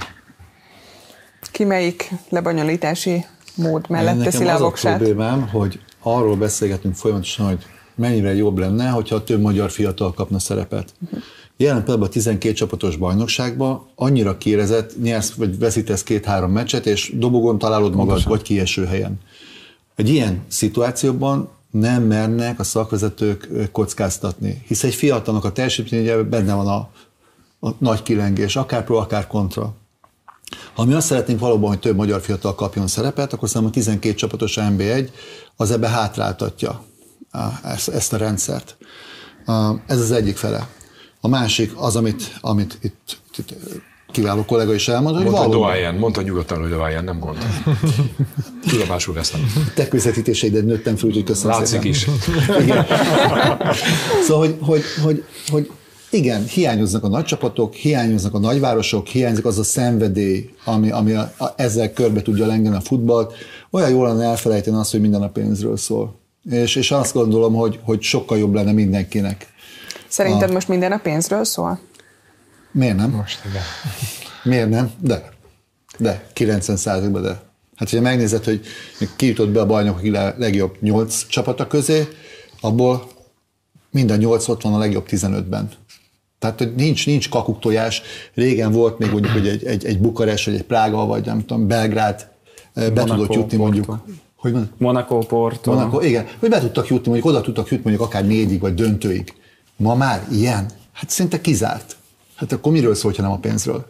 S1: Ki melyik lebonyolítási mód mellett teszi le a voksát?
S4: Nekem az a problémám, hogy arról beszélgetünk folyamatosan, hogy mennyire jobb lenne, hogyha több magyar fiatal kapna szerepet. Jelen pillanatban a 12 csapatos bajnokságban annyira kiérezett, nyersz vagy veszítesz 2-3 meccset, és dobogon találod magad, vagy kieső helyen. Egy ilyen szituációban nem mernek a szakvezetők kockáztatni, hisz egy fiatalnak a teljesítményében benne van a nagy kilengés, akár pro, akár kontra. Ha mi azt szeretnénk valóban, hogy több magyar fiatal kapjon szerepet, akkor szerintem a 12 csapatos NB1 az ebbe hátráltatja ezt a rendszert. Ez az egyik fele. A másik az, amit itt kiváló kollega is elmondta, hogy
S2: valóban... Mondta nyugodtan, hogy doáján, nem gond. Tudomásul veszem.
S4: Te közvetítéseidben nőttem fel, úgyhogy köszönöm
S2: Látszik
S4: szépen.
S2: is.
S4: Igen. Szóval, hogy igen, hiányoznak a nagy csapatok, hiányoznak a nagyvárosok, hiányzik az a szenvedély, ami ezzel körbe tudja lengeni a futballt. Olyan jól lenne elfelejteni azt, hogy minden a pénzről szól. És azt gondolom, hogy sokkal jobb lenne mindenkinek.
S1: Szerinted most minden a pénzről szól?
S4: Miért nem?
S3: Most igen.
S4: Miért nem? De 90%-ban de. Hát, hogyha megnézed, hogy ki jutott be a bajnoki legjobb 8 csapata közé, abból minden 8 ott van a legjobb 15-ben. Tehát, hogy nincs kakuktojás. Régen volt még mondjuk, hogy egy Bukarest, vagy egy Prága, vagy nem tudom, Belgrád be tudott jutni mondjuk.
S5: Monaco, Porto.
S4: Monaco, igen. Hogy be tudtak jutni, mondjuk oda tudtak jutni mondjuk akár 4-ig, vagy döntőig. Ma már ilyen? Hát szinte kizárt. Hát akkor miről szól, ha nem a pénzről?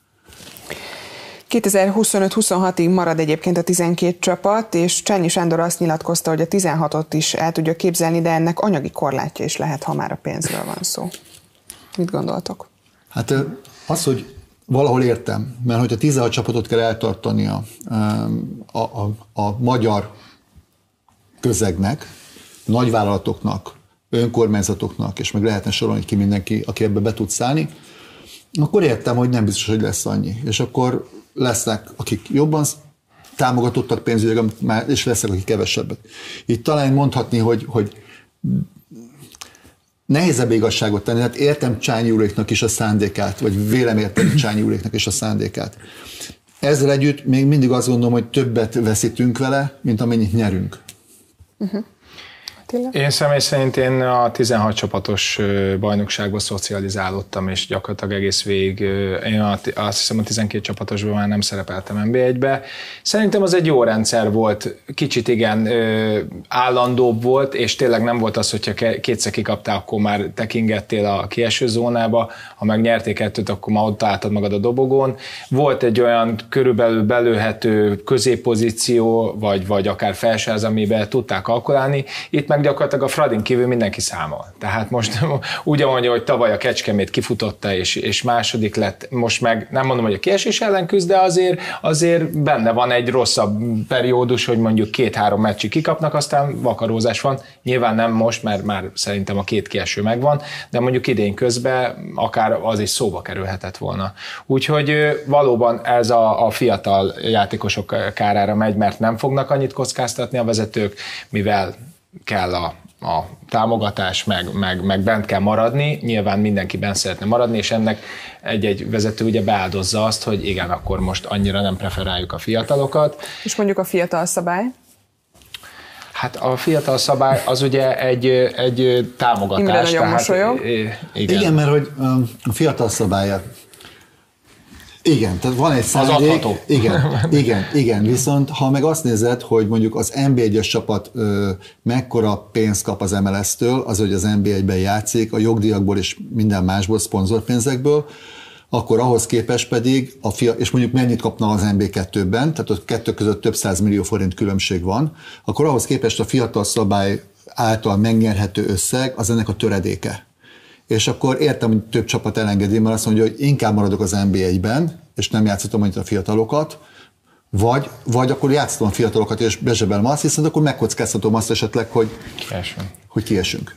S1: 2025-26-ig marad egyébként a 12 csapat, és Csányi Sándor azt nyilatkozta, hogy a 16-ot is el tudja képzelni, de ennek anyagi korlátja is lehet, ha már a pénzről van szó. Mit gondoltok?
S4: Hát az, hogy valahol értem, mert hogyha 16 csapatot kell eltartani a magyar közegnek, nagyvállalatoknak, önkormányzatoknak, és meg lehetne sorolni ki mindenki, aki ebbe be tud szállni, akkor értem, hogy nem biztos, hogy lesz annyi. És akkor lesznek, akik jobban támogatottak pénzügyileg, és lesznek, akik kevesebbet. Itt talán mondhatni, hogy nehézebb igazságot tenni, hát értem Csányi úréknak is a szándékát, vagy vélem érteni Csányi úréknak is a szándékát. Ezzel együtt még mindig azt gondolom, hogy többet veszítünk vele, mint amennyit nyerünk.
S3: Én személy szerint én a 16 csapatos bajnokságban szocializálódtam, és gyakorlatilag egész végig, én azt hiszem a 12 csapatosban már nem szerepeltem NB1-be. Szerintem az egy jó rendszer volt, kicsit igen állandóbb volt, és tényleg nem volt az, hogyha kétszer kikaptál, akkor már tekingettél a kieső zónába, ha meg nyerték 2-t, akkor már ott álltad magad a dobogón. Volt egy olyan körülbelül belőhető középpozíció, vagy akár felsőház, amiben tudták kalkulálni. Itt meg meg gyakorlatilag a Fradin kívül mindenki számol. Tehát most úgy, hogy tavaly a Kecskemét kifutotta, és második lett, most meg nem mondom, hogy a kiesés ellen küzd, de azért benne van egy rosszabb periódus, hogy mondjuk 2-3 meccsig kikapnak, aztán vakarózás van. Nyilván nem most, mert már szerintem a 2 kieső megvan, de mondjuk idén közben akár az is szóba kerülhetett volna. Úgyhogy valóban ez a fiatal játékosok kárára megy, mert nem fognak annyit kockáztatni a vezetők, mivel kell a támogatás, meg bent kell maradni, nyilván mindenki bent szeretne maradni, és ennek egy vezető ugye beáldozza azt, hogy igen, akkor most annyira nem preferáljuk a fiatalokat.
S1: És mondjuk a fiatal szabály?
S3: Hát a fiatal szabály az ugye egy támogatás.
S1: Imre nagyon mosolyog.
S4: Igen, mert hogy a fiatal szabálya. Igen, tehát van egy szándék. Igen, viszont ha meg azt nézed, hogy mondjuk az NB1-es csapat mekkora pénzt kap az MLS-től, az, hogy az NB1-ben játszik, a jogdíjakból és minden másból, szponzorpénzekből, akkor ahhoz képest pedig, és mondjuk mennyit kapna az NB2-ben, tehát a kettő között több 100 millió forint különbség van, akkor ahhoz képest a fiatal szabály által megnyerhető összeg az ennek a töredéke. És akkor értem, hogy több csapat elengedi, mert azt mondja, hogy inkább maradok az NB1-ben, és nem játszhatom annyit a fiatalokat, vagy akkor játszhatom a fiatalokat, és bezsebelem azt, hiszen akkor megkockáztatom azt esetleg, hogy kiesünk.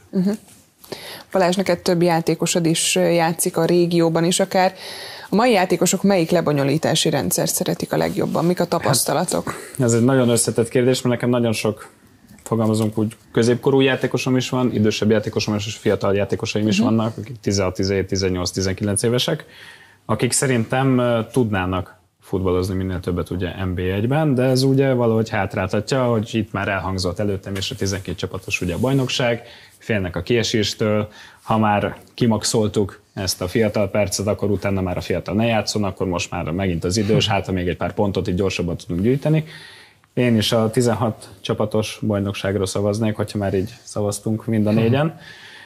S1: Balázs, neked több játékosod is játszik a régióban is akár. A mai játékosok melyik lebonyolítási rendszert szeretik a legjobban? Mik a tapasztalatok?
S5: Hát, ez egy nagyon összetett kérdés, mert nekem nagyon sok, fogalmazunk úgy, középkorú játékosom is van, idősebb játékosom és fiatal játékosaim is vannak, akik 16, 17, 18, 19 évesek, akik szerintem tudnának futballozni minél többet ugye NB1-ben, de ez ugye valahogy hátráltatja, hogy itt már elhangzott előttem és a 12 csapatos ugye a bajnokság, félnek a kieséstől, ha már kimaxoltuk ezt a fiatal percet, akkor utána már a fiatal ne játszon, akkor most már megint az idős, hát ha még egy pár pontot így gyorsabban tudunk gyűjteni. Én is a 16 csapatos bajnokságra szavaznék, hogyha már így szavaztunk mind a négyen.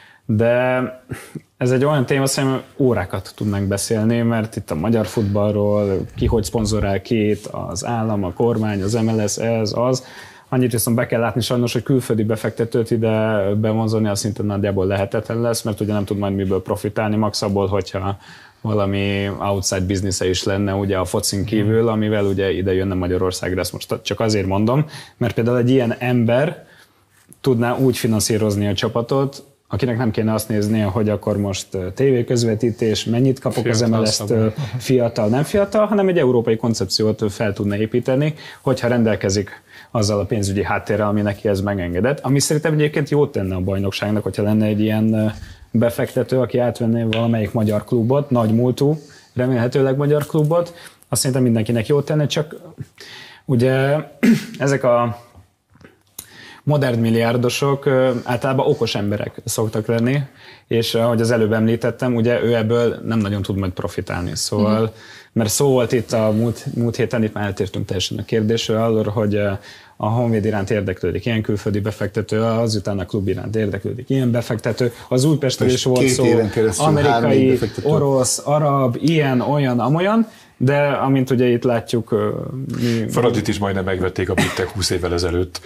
S5: De ez egy olyan téma, szerintem órákat tudnánk beszélni, mert itt a magyar futballról, ki hogy szponzorál kit, az állam, a kormány, az MLS, ez, az. Annyit viszont be kell látni sajnos, hogy külföldi befektetőt ide bevonzani, az szinte nagyjából lehetetlen lesz, mert ugye nem tud majd miből profitálni, max abból, hogyha valami outside business is lenne ugye a focin kívül, amivel ugye ide jönne Magyarországra, ezt most csak azért mondom, mert például egy ilyen ember tudná úgy finanszírozni a csapatot, akinek nem kéne azt néznie, hogy akkor most tévéközvetítés, mennyit kapok fiatal az MLS-től, fiatal, nem fiatal, hanem egy európai koncepciót fel tudna építeni, hogyha rendelkezik azzal a pénzügyi háttérrel, ami neki ez megengedett. Ami szerintem egyébként jót tenne a bajnokságnak, hogyha lenne egy ilyen befektető, aki átvenné valamelyik magyar klubot, nagy múltú, remélhetőleg magyar klubot, azt szerintem mindenkinek jót tenne, csak ugye ezek a modern milliárdosok általában okos emberek szoktak lenni, és ahogy az előbb említettem, ugye ő ebből nem nagyon tud majd profitálni. Szóval, mert szó volt itt a múlt héten, itt már eltértünk teljesen a kérdésről, hogy a Honvéd iránt érdeklődik ilyen külföldi befektető, azután a klub iránt érdeklődik ilyen befektető. Az Újpestről is volt szó, amerikai, orosz, arab, ilyen, olyan, amolyan, de amint ugye itt látjuk...
S2: Faradit is majdnem megvették a britek 20 évvel ezelőtt.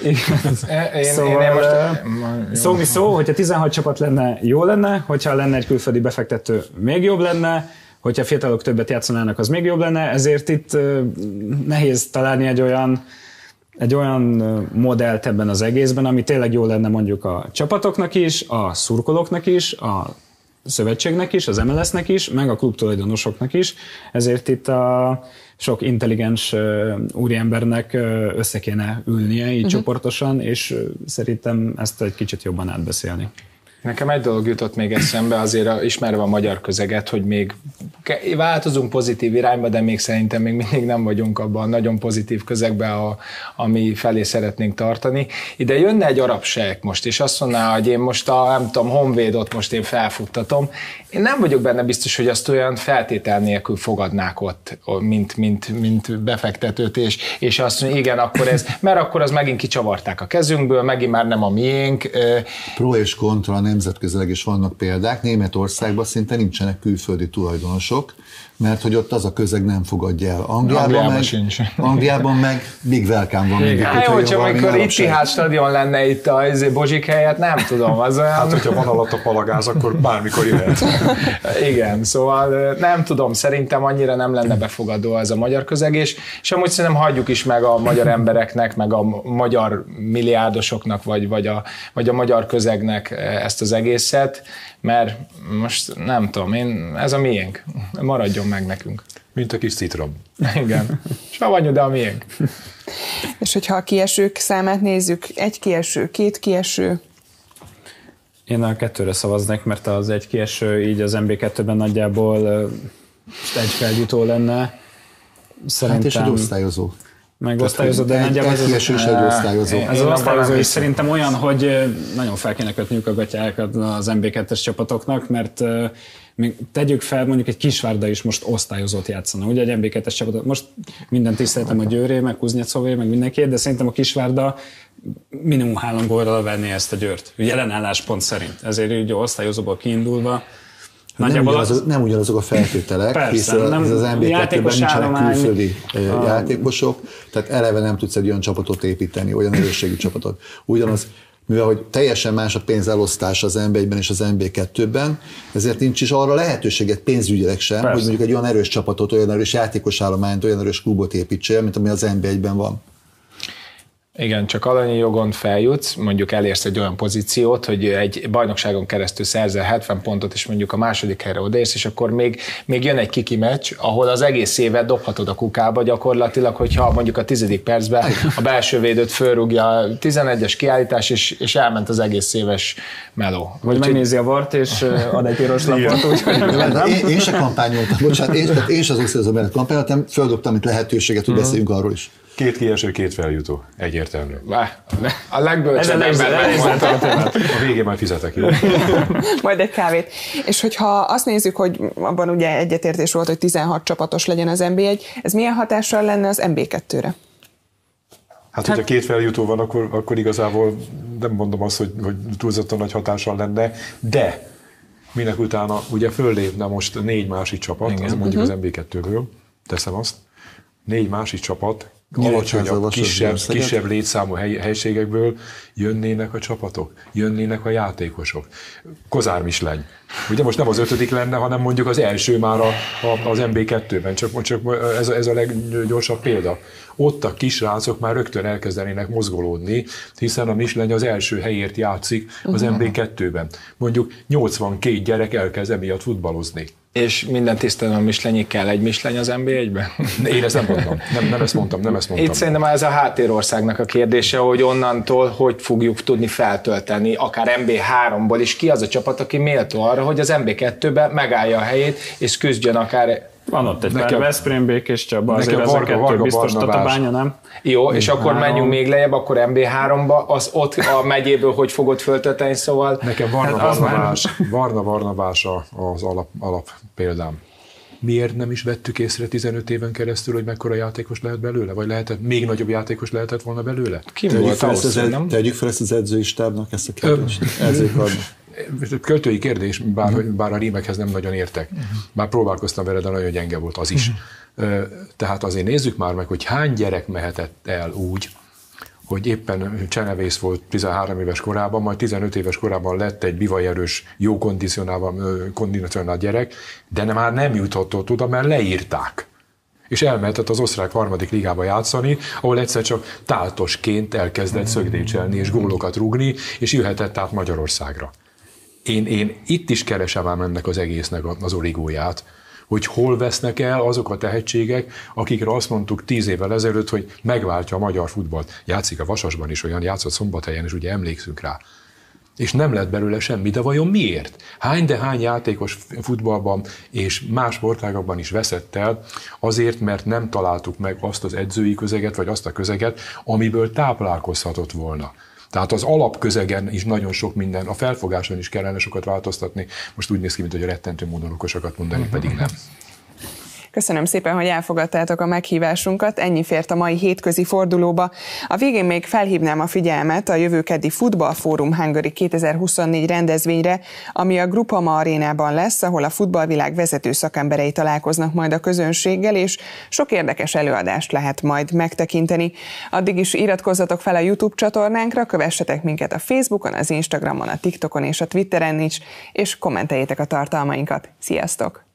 S5: Szó, hogyha 16 csapat lenne, jó lenne, hogyha lenne egy külföldi befektető, még jobb lenne, hogyha fiatalok többet játszanának, az még jobb lenne, ezért itt nehéz találni egy olyan modellt ebben az egészben, ami tényleg jó lenne mondjuk a csapatoknak is, a szurkolóknak is, a szövetségnek is, az MLS-nek is, meg a klubtulajdonosoknak is, ezért itt a sok intelligens úriembernek össze kéne ülnie így csoportosan, és szerintem ezt egy kicsit jobban átbeszélni.
S3: Nekem egy dolog jutott még eszembe, azért ismerve a magyar közeget, hogy még változunk pozitív irányba, de még szerintem még mindig nem vagyunk abban a nagyon pozitív közegben, ami felé szeretnénk tartani. Ide jönne egy arab sejk most, és azt mondaná, hogy én most nem tudom, Honvédot most én felfuttatom. Én nem vagyok benne biztos, hogy azt olyan feltétel nélkül fogadnák ott, mint befektetőt, és azt mondja, igen, akkor ez, mert akkor az megint kicsavarták a kezünkből, megint már nem a miénk.
S4: Pro és kontra nemzetközileg is vannak példák. Németországban szinte nincsenek külföldi tulajdonosok, mert hogy ott az a közeg nem fogadja el. Angliában meg big welcome van mindig.
S3: Hát jó, csak amikor Ittihad stadion lenne itt a Bozsik helyett, nem tudom, az olyan...
S2: Hát, hogyha van alatt a palagáz, akkor bármikor jöhet.
S3: Igen, szóval nem tudom, szerintem annyira nem lenne befogadó ez a magyar közeg, és amúgy szerintem hagyjuk is meg a magyar embereknek, meg a magyar milliárdosoknak, vagy a magyar közegnek ezt az egészet, mert most nem tudom, ez a miénk, maradjon meg nekünk.
S2: Mint a kis citrom.
S3: Igen, savanyú, de a miénk.
S1: És hogyha a kiesők számát nézzük, 1 kieső, 2 kieső?
S5: Én a 2-re szavaznék, mert az 1 kieső így az MB2-ben nagyjából 1 feljutó lenne.
S4: Szerintem... Hát és egy osztályozó.
S5: Meg osztályozó, de nagyjából
S4: egy kieső és egy osztályozó.
S5: Ez az osztályozó is szerintem olyan, hogy nagyon fel kéne kötniük a gatyákat az MB2-es csapatoknak, mert még tegyük fel, mondjuk egy Kisvárda is most osztályozót játszana. Ugye egy MB2-es csapatok, most minden tiszteletem a Győré, meg Kuznyecové, meg mindenki, de szerintem a Kisvárda minimum 3 gólra venné ezt a Győrt. Jelen álláspont szerint. ezért ugye osztályozóból kiindulva.
S4: Nem ugyanazok a feltételek, persze, hiszen az MB2-ben nincsenek külföldi játékosok, tehát eleve nem tudsz egy olyan csapatot építeni, olyan erősségű csapatot. Ugyanaz, mivel hogy teljesen más a pénzelosztás az MB1-ben és az MB2-ben, ezért nincs is arra lehetőséget pénzügyileg sem, persze, hogy mondjuk egy olyan erős csapatot, olyan erős játékosállományt, olyan erős klubot építsél, mint ami az MB1-ben van.
S3: Igen, csak alanyi jogon feljutsz, mondjuk elérsz egy olyan pozíciót, hogy egy bajnokságon keresztül szerzel 70 pontot, és mondjuk a második helyre odaérsz, és akkor még jön egy kiki meccs, ahol az egész évet dobhatod a kukába gyakorlatilag, hogyha mondjuk a 10. percben a belső védőt fölrúgja a 11-es kiállítás, és elment az egész éves meló.
S5: Vagy megnézi a VAR-t, és ad egy piros lapot.
S4: Én se kampányoltam, bocsánat, én se az osztályozó mellett kampányoltam, földobtam itt lehetőséget, hogy beszéljünk arról is.
S2: 2 kieső, 2 feljutó. Egyértelmű.
S3: A legbölcsebb ember megmondta.
S2: A végén majd fizetek, jó?
S1: Majd egy kávét. És hogyha azt nézzük, hogy abban ugye egyetértés volt, hogy 16 csapatos legyen az MB1, ez milyen hatással lenne az MB2-re?
S2: Hát, hogyha 2 feljutó van, akkor igazából nem mondom azt, hogy túlzottan nagy hatással lenne, de minek utána ugye föllépne most 4 másik csapat, az mondjuk az MB2-ből, teszem azt, 4 másik csapat, alacsonyabb, kisebb létszámú helységekből jönnének a csapatok, jönnének a játékosok. Kozár Misleny. Ugye most nem az 5. lenne, hanem mondjuk az első már az MB2-ben, csak ez a leggyorsabb példa. Ott a kisrácok már rögtön elkezdenének mozgolódni, hiszen a Misleny az első helyért játszik az MB2-ben. Mondjuk 82 gyerek elkezd emiatt futballozni.
S3: És minden tisztelem a Mislenyig kell egy Misleny az MB1-ben?
S2: Én ezt nem mondtam. Nem ezt mondtam.
S3: Itt szerintem ez a háttérországnak a kérdése, hogy onnantól hogy fogjuk tudni feltölteni, akár MB3-ból is, ki az a csapat, aki méltó arra, hogy az MB2-ben megállja a helyét, és küzdjön akár.
S5: Van ott egy pár Veszprém, Békés Csaba, azért ez a 2 biztos Tatabánya, nem?
S3: Jó, és akkor menjünk még lejjebb, akkor MB3-ba, az ott a megyéből hogy fogod föltölteni, szóval...
S2: Nekem Varna Barnabás az alap példám. Miért nem is vettük észre 15 éven keresztül, hogy mekkora játékos lehet belőle? Vagy még nagyobb játékos lehetett volna belőle?
S4: Tegyük fel ezt az edzői stábnak, ezt a kérdést.
S2: Költői kérdés, bár a rímekhez nem nagyon értek. Bár próbálkoztam vele, de nagyon gyenge volt az is. Tehát azért nézzük már meg, hogy hány gyerek mehetett el úgy, hogy éppen Csenevész volt 13 éves korában, majd 15 éves korában lett egy bivajerős, jó kondicionált gyerek, de már nem juthatott oda, mert leírták. És elmehetett az osztrák 3. ligába játszani, ahol egyszer csak táltosként elkezdett szögdécselni és gólokat rúgni, és jöhetett át Magyarországra. Én itt is keresem ám ennek az egésznek az origóját, hogy hol vesznek el azok a tehetségek, akikre azt mondtuk 10 évvel ezelőtt, hogy megváltja a magyar futballt. Játszik a Vasasban is olyan, játszott Szombathelyen, és ugye emlékszünk rá. És nem lett belőle semmi, de vajon miért? Hány játékos futballban és más sportágakban is veszett el, azért, mert nem találtuk meg azt az edzői közeget, vagy azt a közeget, amiből táplálkozhatott volna. Tehát az alapközegen is nagyon sok minden, a felfogáson is kellene sokat változtatni. Most úgy néz ki, mint hogy a rettentő módon okosakat mondani, pedig nem.
S1: Köszönöm szépen, hogy elfogadtátok a meghívásunkat, ennyi fért a mai hétközi fordulóba. A végén még felhívnám a figyelmet a jövő keddi Football Forum Hungary 2024 rendezvényre, ami a Groupama arénában lesz, ahol a futballvilág vezető szakemberei találkoznak majd a közönséggel, és sok érdekes előadást lehet majd megtekinteni. Addig is iratkozzatok fel a YouTube csatornánkra, kövessetek minket a Facebookon, az Instagramon, a TikTokon és a Twitteren is, és kommenteljétek a tartalmainkat. Sziasztok!